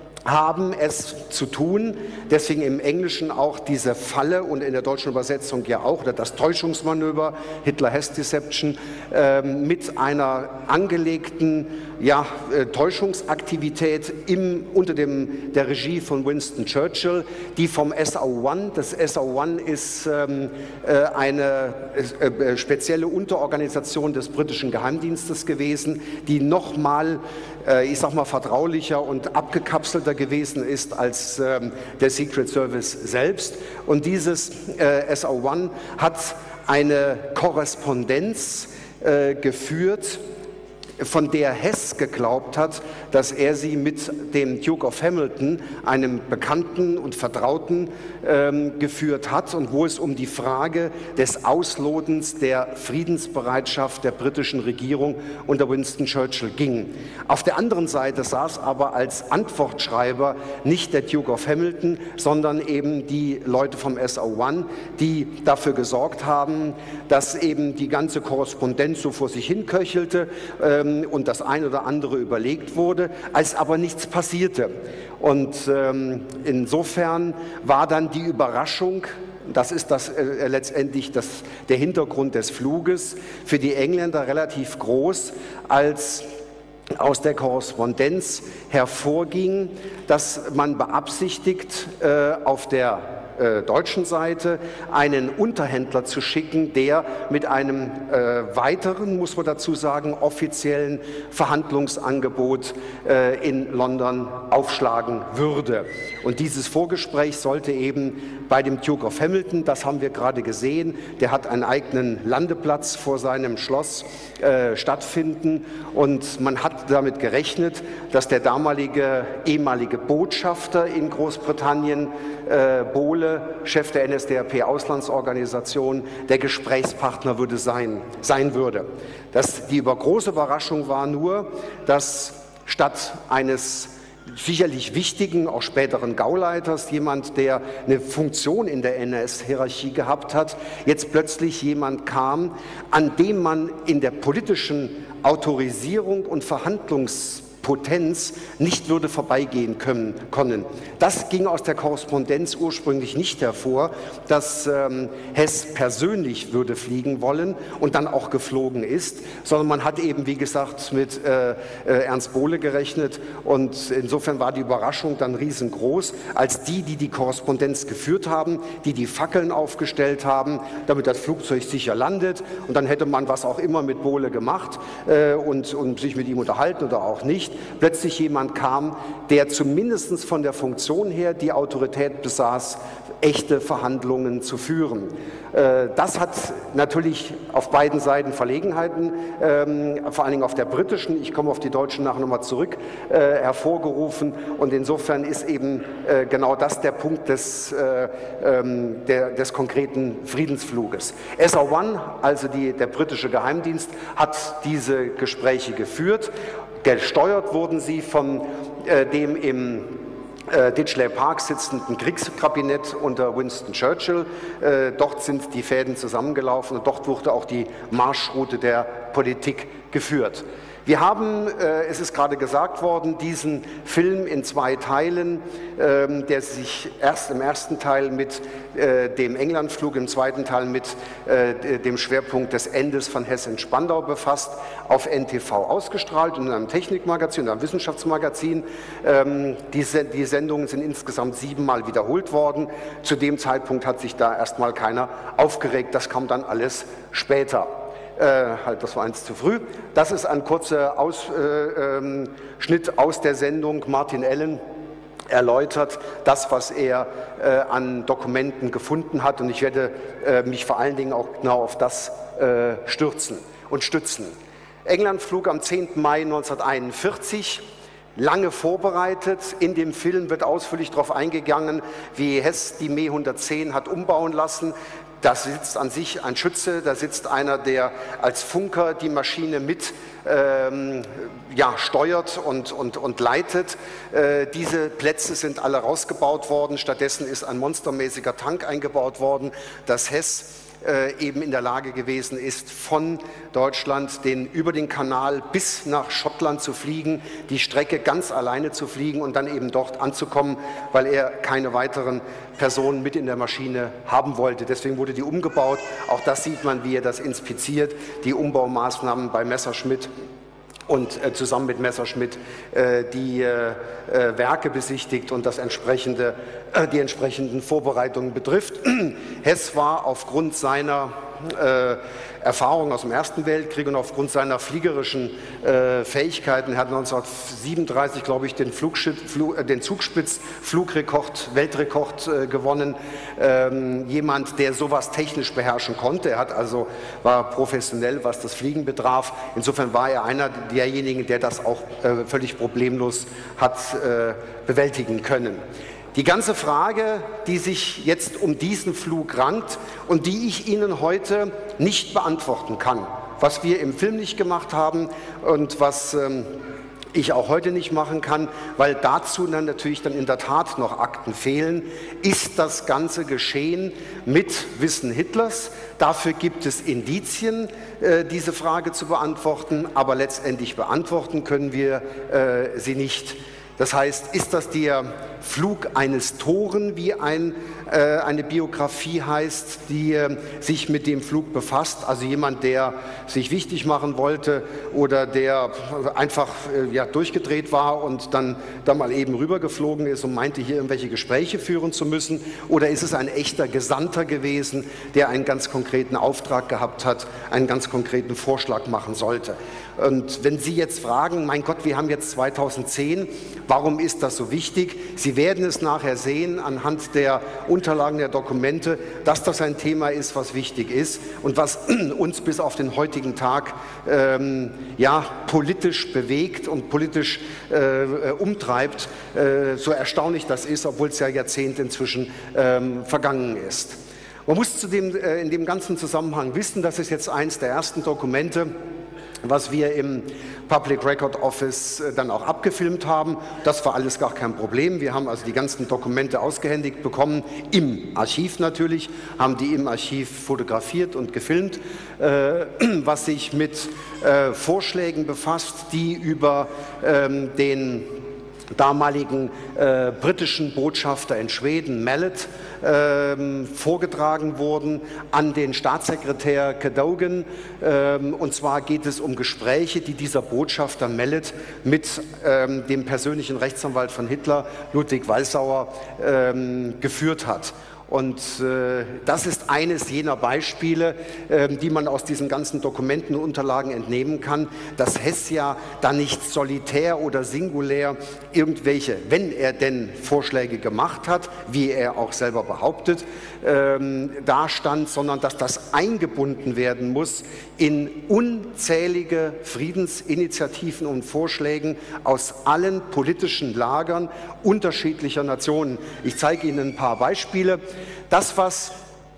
haben es zu tun, deswegen im Englischen auch diese Falle und in der deutschen Übersetzung ja auch, oder das Täuschungsmanöver, Hitler-Hess-Deception, äh, mit einer angelegten ja, äh, Täuschungsaktivität im, unter dem, der Regie von Winston Churchill, die vom S O eins, das S O eins ist ähm, äh, eine äh, spezielle Unterorganisation des britischen Geheimdienstes gewesen, die nochmal, äh, ich sag mal, vertraulicher und abgekapselter gewesen ist als ähm, der Secret Service selbst. Und dieses äh, S O eins hat eine Korrespondenz äh, geführt, von der Hess geglaubt hat, dass er sie mit dem Duke of Hamilton, einem Bekannten und Vertrauten, ähm, geführt hat und wo es um die Frage des Auslotens der Friedensbereitschaft der britischen Regierung unter Winston Churchill ging. Auf der anderen Seite saß aber als Antwortschreiber nicht der Duke of Hamilton, sondern eben die Leute vom S O eins, die dafür gesorgt haben, dass eben die ganze Korrespondenz so vor sich hinköchelte, ähm, und das ein oder andere überlegt wurde, als aber nichts passierte. Und ähm, insofern war dann die Überraschung, das ist das, äh, letztendlich das, der Hintergrund des Fluges, für die Engländer relativ groß, als aus der Korrespondenz hervorging, dass man beabsichtigt, äh, auf der äh, deutschen Seite einen Unterhändler zu schicken, der mit einem äh, weiteren, muss man dazu sagen, offiziellen Verhandlungsangebot äh, in London aufschlagen würde. Und dieses Vorgespräch sollte eben bei dem Duke of Hamilton, das haben wir gerade gesehen, der hat einen eigenen Landeplatz vor seinem Schloss, äh, stattfinden, und man hat damit gerechnet, dass der damalige ehemalige Botschafter in Großbritannien, äh, Bohle, Chef der N S D A P-Auslandsorganisation, der Gesprächspartner würde sein, sein würde. Das, die über große Überraschung war nur, dass statt eines sicherlich wichtigen, auch späteren Gauleiters, jemand, der eine Funktion in der N S-Hierarchie gehabt hat, jetzt plötzlich jemand kam, an dem man in der politischen Autorisierung und Verhandlungs Potenz nicht würde vorbeigehen können, können. Das ging aus der Korrespondenz ursprünglich nicht hervor, dass ähm, Hess persönlich würde fliegen wollen und dann auch geflogen ist, sondern man hat eben, wie gesagt, mit äh, äh, Ernst Bohle gerechnet, und insofern war die Überraschung dann riesengroß, als die, die die Korrespondenz geführt haben, die die Fackeln aufgestellt haben, damit das Flugzeug sicher landet, und dann hätte man was auch immer mit Bohle gemacht äh, und, und sich mit ihm unterhalten oder auch nicht. Plötzlich jemand kam, der zumindest von der Funktion her die Autorität besaß, echte Verhandlungen zu führen. Das hat natürlich auf beiden Seiten Verlegenheiten, vor allen Dingen auf der britischen, ich komme auf die deutschen nachher nochmal zurück, hervorgerufen, und insofern ist eben genau das der Punkt des, der, des konkreten Friedensfluges. S O eins, also die, der britische Geheimdienst, hat diese Gespräche geführt. Gesteuert wurden sie von äh, dem im äh, Ditchley Park sitzenden Kriegskabinett unter Winston Churchill. Äh, dort sind die Fäden zusammengelaufen, und dort wurde auch die Marschroute der Politik geführt. Wir haben, äh, es ist gerade gesagt worden, diesen Film in zwei Teilen, ähm, der sich erst im ersten Teil mit äh, dem Englandflug, im zweiten Teil mit äh, dem Schwerpunkt des Endes von Hess in Spandau befasst, auf N T V ausgestrahlt, in einem Technikmagazin, in einem Wissenschaftsmagazin. Ähm, die, die Sendungen sind insgesamt siebenmal wiederholt worden. Zu dem Zeitpunkt hat sich da erstmal keiner aufgeregt, das kam dann alles später. Äh, halt, das war eins zu früh. Das ist ein kurzer Ausschnitt äh, ähm, aus der Sendung. Martin Allen erläutert das, was er äh, an Dokumenten gefunden hat, und ich werde äh, mich vor allen Dingen auch genau auf das äh, stürzen und stützen. Englandflug am zehnten Mai neunzehnhunderteinundvierzig. Lange vorbereitet. In dem Film wird ausführlich darauf eingegangen, wie Hess die Me hundertzehn hat umbauen lassen. Da sitzt an sich ein Schütze, da sitzt einer, der als Funker die Maschine mit ähm, ja, steuert und, und, und leitet. Äh, diese Plätze sind alle rausgebaut worden. Stattdessen ist ein monstermäßiger Tank eingebaut worden, dass Hess äh, eben in der Lage gewesen ist, von Deutschland den, über den Kanal bis nach Schottland zu fliegen, die Strecke ganz alleine zu fliegen und dann eben dort anzukommen, weil er keine weiteren Personen mit in der Maschine haben wollte. Deswegen wurde die umgebaut. Auch das sieht man, wie er das inspiziert, die Umbaumaßnahmen bei Messerschmitt und äh, zusammen mit Messerschmitt äh, die äh, äh, Werke besichtigt und das entsprechende, äh, die entsprechenden Vorbereitungen betrifft. Hess war aufgrund seiner äh, Erfahrung aus dem Ersten Weltkrieg und aufgrund seiner fliegerischen äh, Fähigkeiten, er hat neunzehnhundertsiebenunddreißig, glaube ich, den, Flug, äh, den Zugspitz-Flugrekord, Weltrekord äh, gewonnen. Ähm, jemand, der sowas technisch beherrschen konnte. Er hat also, war professionell, was das Fliegen betraf. Insofern war er einer derjenigen, der das auch äh, völlig problemlos hat äh, bewältigen können. Die ganze Frage, die sich jetzt um diesen Flug rankt und die ich Ihnen heute nicht beantworten kann, was wir im Film nicht gemacht haben und was ähm, ich auch heute nicht machen kann, weil dazu dann natürlich dann in der Tat noch Akten fehlen, ist das ganze Geschehen mit Wissen Hitlers. Dafür gibt es Indizien, äh, diese Frage zu beantworten, aber letztendlich beantworten können wir äh, sie nicht. Das heißt, ist das der Flug eines Toren, wie ein, äh, eine Biografie heißt, die äh, sich mit dem Flug befasst, also jemand, der sich wichtig machen wollte oder der einfach äh, ja, durchgedreht war und dann, dann mal eben rübergeflogen ist und meinte, hier irgendwelche Gespräche führen zu müssen, oder ist es ein echter Gesandter gewesen, der einen ganz konkreten Auftrag gehabt hat, einen ganz konkreten Vorschlag machen sollte. Und wenn Sie jetzt fragen, mein Gott, wir haben jetzt zweitausendzehn, warum ist das so wichtig? Sie werden es nachher sehen anhand der Unterlagen der Dokumente, dass das ein Thema ist, was wichtig ist und was uns bis auf den heutigen Tag ähm, ja, politisch bewegt und politisch äh, umtreibt, äh, so erstaunlich das ist, obwohl es ja Jahrzehnte inzwischen ähm, vergangen ist. Man muss zudem äh, in dem ganzen Zusammenhang wissen, das ist jetzt eins der ersten Dokumente, was wir im Public Record Office dann auch abgefilmt haben. Das war alles gar kein Problem. Wir haben also die ganzen Dokumente ausgehändigt bekommen, im Archiv natürlich, haben die im Archiv fotografiert und gefilmt, äh, was sich mit äh, Vorschlägen befasst, die über ähm, den damaligen äh, britischen Botschafter in Schweden, Mallet, ähm, vorgetragen wurden an den Staatssekretär Cadogan. Ähm, und zwar geht es um Gespräche, die dieser Botschafter Mallet mit ähm, dem persönlichen Rechtsanwalt von Hitler, Ludwig Walsauer, ähm, geführt hat. Und äh, das ist eines jener Beispiele, äh, die man aus diesen ganzen Dokumenten und Unterlagen entnehmen kann, dass Hess ja da nicht solitär oder singulär irgendwelche, wenn er denn Vorschläge gemacht hat, wie er auch selber behauptet, ähm, dastand, sondern dass das eingebunden werden muss in unzählige Friedensinitiativen und Vorschlägen aus allen politischen Lagern unterschiedlicher Nationen. Ich zeige Ihnen ein paar Beispiele. Das, was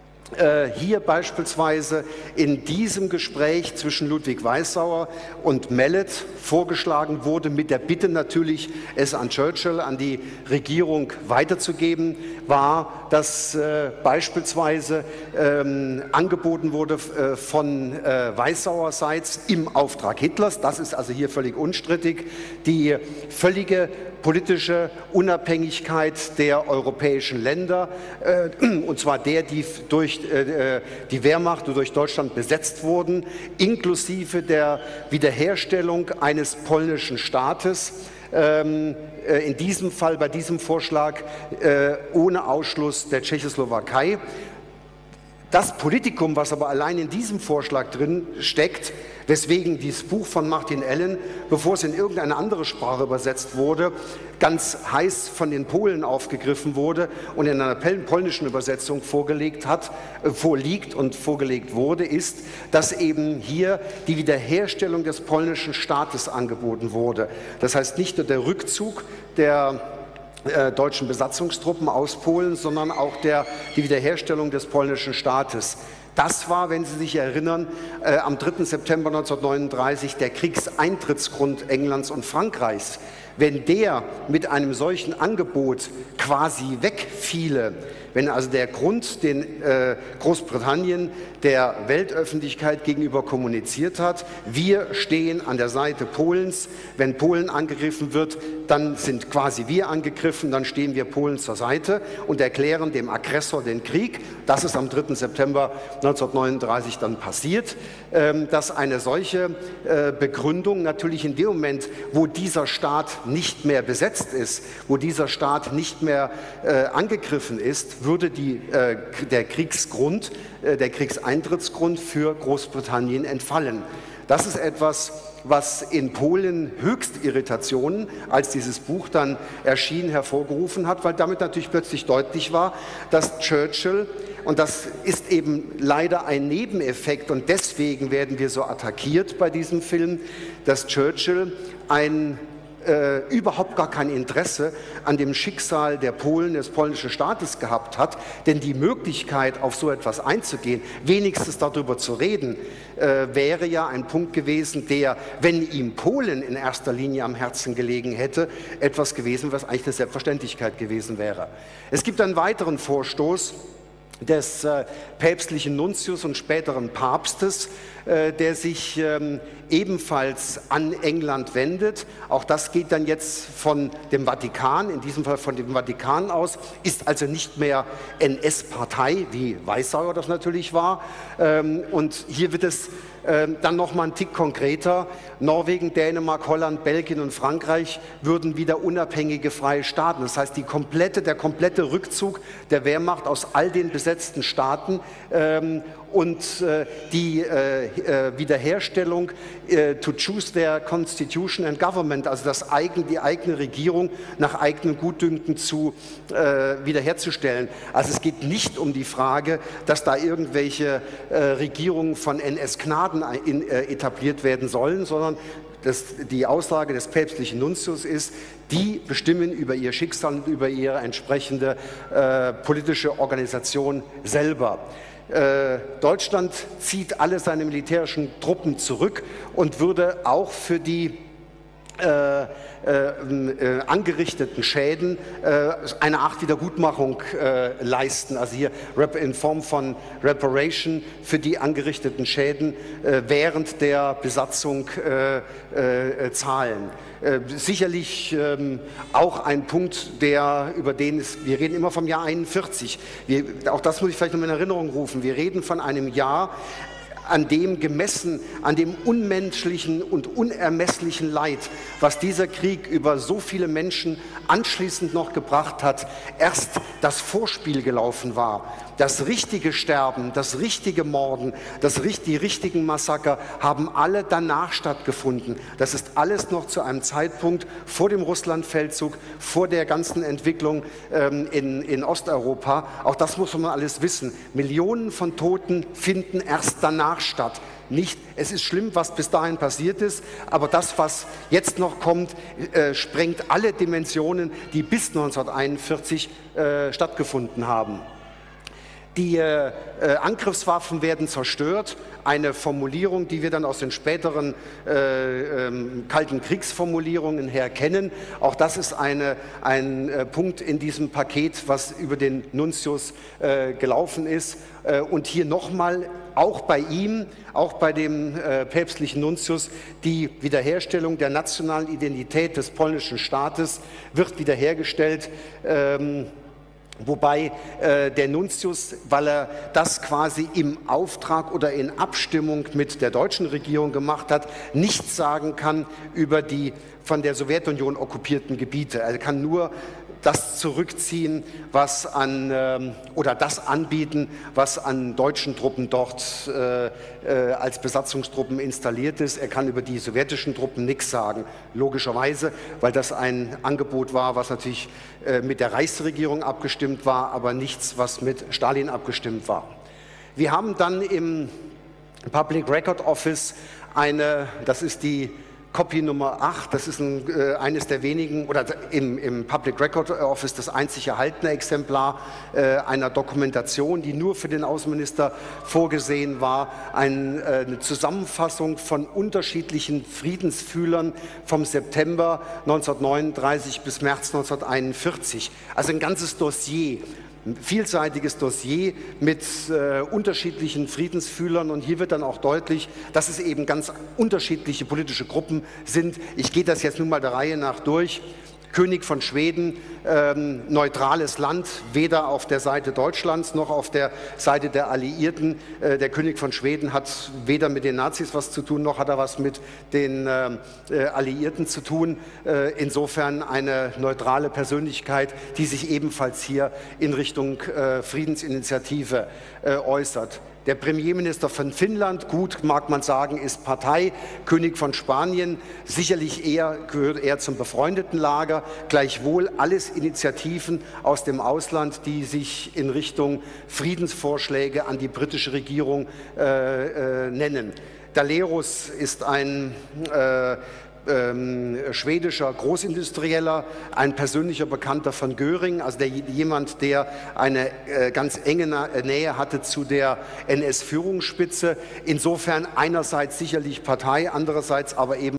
äh, hier beispielsweise in diesem Gespräch zwischen Ludwig Walsauer und Mallet vorgeschlagen wurde, mit der Bitte natürlich, es an Churchill, an die Regierung weiterzugeben, war, dass äh, beispielsweise ähm, angeboten wurde äh, von äh, Walsauerseits im Auftrag Hitlers, das ist also hier völlig unstrittig, die völlige politische Unabhängigkeit der europäischen Länder, äh, und zwar der, die durch äh, die Wehrmacht und durch Deutschland besetzt wurden, inklusive der Wiederherstellung eines polnischen Staates, ähm, äh, in diesem Fall, bei diesem Vorschlag, äh, ohne Ausschluss der Tschechoslowakei. Das Politikum, was aber allein in diesem Vorschlag drin steckt, weswegen dieses Buch von Martin Ellen, bevor es in irgendeine andere Sprache übersetzt wurde, ganz heiß von den Polen aufgegriffen wurde und in einer polnischen Übersetzung vorgelegt hat, äh, vorliegt und vorgelegt wurde, ist, dass eben hier die Wiederherstellung des polnischen Staates angeboten wurde. Das heißt nicht nur der Rückzug der äh, deutschen Besatzungstruppen aus Polen, sondern auch der, die Wiederherstellung des polnischen Staates. Das war, wenn Sie sich erinnern, äh, am dritten September neunzehnhundertneununddreißig der Kriegseintrittsgrund Englands und Frankreichs. Wenn der mit einem solchen Angebot quasi wegfiele, wenn also der Grund, den äh, Großbritannien der Weltöffentlichkeit gegenüber kommuniziert hat, wir stehen an der Seite Polens, wenn Polen angegriffen wird, dann sind quasi wir angegriffen, dann stehen wir Polen zur Seite und erklären dem Aggressor den Krieg. Das ist am dritten September neunzehnhundertneununddreißig dann passiert, ähm, dass eine solche äh, Begründung natürlich in dem Moment, wo dieser Staat nicht mehr besetzt ist, wo dieser Staat nicht mehr äh, angegriffen ist, würde die, äh, der Kriegsgrund, äh, der Kriegseintrittsgrund für Großbritannien entfallen. Das ist etwas, was in Polen Höchstirritationen, als dieses Buch dann erschien, hervorgerufen hat, weil damit natürlich plötzlich deutlich war, dass Churchill, und das ist eben leider ein Nebeneffekt und deswegen werden wir so attackiert bei diesem Film, dass Churchill ein Äh, überhaupt gar kein Interesse an dem Schicksal der Polen, des polnischen Staates gehabt hat, denn die Möglichkeit, auf so etwas einzugehen, wenigstens darüber zu reden, äh, wäre ja ein Punkt gewesen, der, wenn ihm Polen in erster Linie am Herzen gelegen hätte, etwas gewesen, was eigentlich eine Selbstverständlichkeit gewesen wäre. Es gibt einen weiteren Vorstoß des äh, päpstlichen Nuntius und späteren Papstes, äh, der sich ähm, ebenfalls an England wendet. Auch das geht dann jetzt von dem Vatikan, in diesem Fall von dem Vatikan aus, ist also nicht mehr N S-Partei, wie Weissauer das natürlich war. Ähm, und hier wird es ähm, dann noch mal ein Tick konkreter. Norwegen, Dänemark, Holland, Belgien und Frankreich würden wieder unabhängige freie Staaten. Das heißt, die komplette, der komplette Rückzug der Wehrmacht aus all den besetzten Staaten ähm, und äh, die äh, äh, Wiederherstellung äh, to choose their constitution and government, also das eigen, die eigene Regierung nach eigenem Gutdünken zu äh, wiederherzustellen. Also es geht nicht um die Frage, dass da irgendwelche äh, Regierungen von N S-Gnaden in, äh, etabliert werden sollen, sondern das, die Aussage des päpstlichen Nuntius ist, die bestimmen über ihr Schicksal und über ihre entsprechende äh, politische Organisation selber. Äh, Deutschland zieht alle seine militärischen Truppen zurück und würde auch für die Äh, äh, angerichteten Schäden äh, eine Art Wiedergutmachung äh, leisten, also hier in Form von Reparation für die angerichteten Schäden äh, während der Besatzung äh, äh, zahlen. Äh, sicherlich ähm, auch ein Punkt, der, über den es, wir reden immer vom Jahr einundvierzig, wir, auch das muss ich vielleicht noch in Erinnerung rufen, wir reden von einem Jahr, an dem gemessen, an dem unmenschlichen und unermesslichen Leid, was dieser Krieg über so viele Menschen anschließend noch gebracht hat, erst das Vorspiel gelaufen war. Das richtige Sterben, das richtige Morden, das, die richtigen Massaker haben alle danach stattgefunden. Das ist alles noch zu einem Zeitpunkt vor dem Russlandfeldzug, vor der ganzen Entwicklung ähm, in, in Osteuropa. Auch das muss man alles wissen. Millionen von Toten finden erst danach statt. Nicht, es ist schlimm, was bis dahin passiert ist, aber das, was jetzt noch kommt, äh, sprengt alle Dimensionen, die bis neunzehnhunderteinundvierzig äh, stattgefunden haben. Die äh, Angriffswaffen werden zerstört, eine Formulierung, die wir dann aus den späteren äh, ähm, Kalten Kriegsformulierungen her kennen. Auch das ist eine, ein äh, Punkt in diesem Paket, was über den Nuntius äh, gelaufen ist. Äh, und hier nochmal, auch bei ihm, auch bei dem äh, päpstlichen Nuntius, die Wiederherstellung der nationalen Identität des polnischen Staates wird wiederhergestellt. Ähm, Wobei äh, der Nuntius, weil er das quasi im Auftrag oder in Abstimmung mit der deutschen Regierung gemacht hat, nichts sagen kann über die von der Sowjetunion okkupierten Gebiete. Er kann nur das zurückziehen, was an, ähm, oder das anbieten, was an deutschen Truppen dort äh, äh, als Besatzungstruppen installiert ist. Er kann über die sowjetischen Truppen nichts sagen, logischerweise, weil das ein Angebot war, was natürlich äh, mit der Reichsregierung abgestimmt war, aber nichts, was mit Stalin abgestimmt war. Wir haben dann im Public Record Office eine, das ist die Copy Nummer acht, das ist ein, äh, eines der wenigen, oder im, im Public Record Office das einzig erhaltene Exemplar äh, einer Dokumentation, die nur für den Außenminister vorgesehen war, ein, äh, eine Zusammenfassung von unterschiedlichen Friedensfühlern vom September neunzehnhundertneununddreißig bis März neunzehnhunderteinundvierzig. Also ein ganzes Dossier. Ein vielseitiges Dossier mit äh, unterschiedlichen Friedensfühlern, und hier wird dann auch deutlich, dass es eben ganz unterschiedliche politische Gruppen sind. Ich gehe das jetzt nun mal der Reihe nach durch. König von Schweden, ähm, neutrales Land, weder auf der Seite Deutschlands noch auf der Seite der Alliierten. Äh, der König von Schweden hat weder mit den Nazis was zu tun, noch hat er was mit den äh, Alliierten zu tun. Äh, insofern eine neutrale Persönlichkeit, die sich ebenfalls hier in Richtung äh, Friedensinitiative äh, äußert. Der Premierminister von Finnland, gut, mag man sagen, ist Partei. König von Spanien, sicherlich eher, gehört eher zum befreundeten Lager. Gleichwohl alles Initiativen aus dem Ausland, die sich in Richtung Friedensvorschläge an die britische Regierung äh, äh, nennen. Dalerus ist ein äh, Ähm, schwedischer Großindustrieller, ein persönlicher Bekannter von Göring, also der, jemand, der eine äh, ganz enge Nähe hatte zu der N S-Führungsspitze. Insofern einerseits sicherlich Partei, andererseits aber eben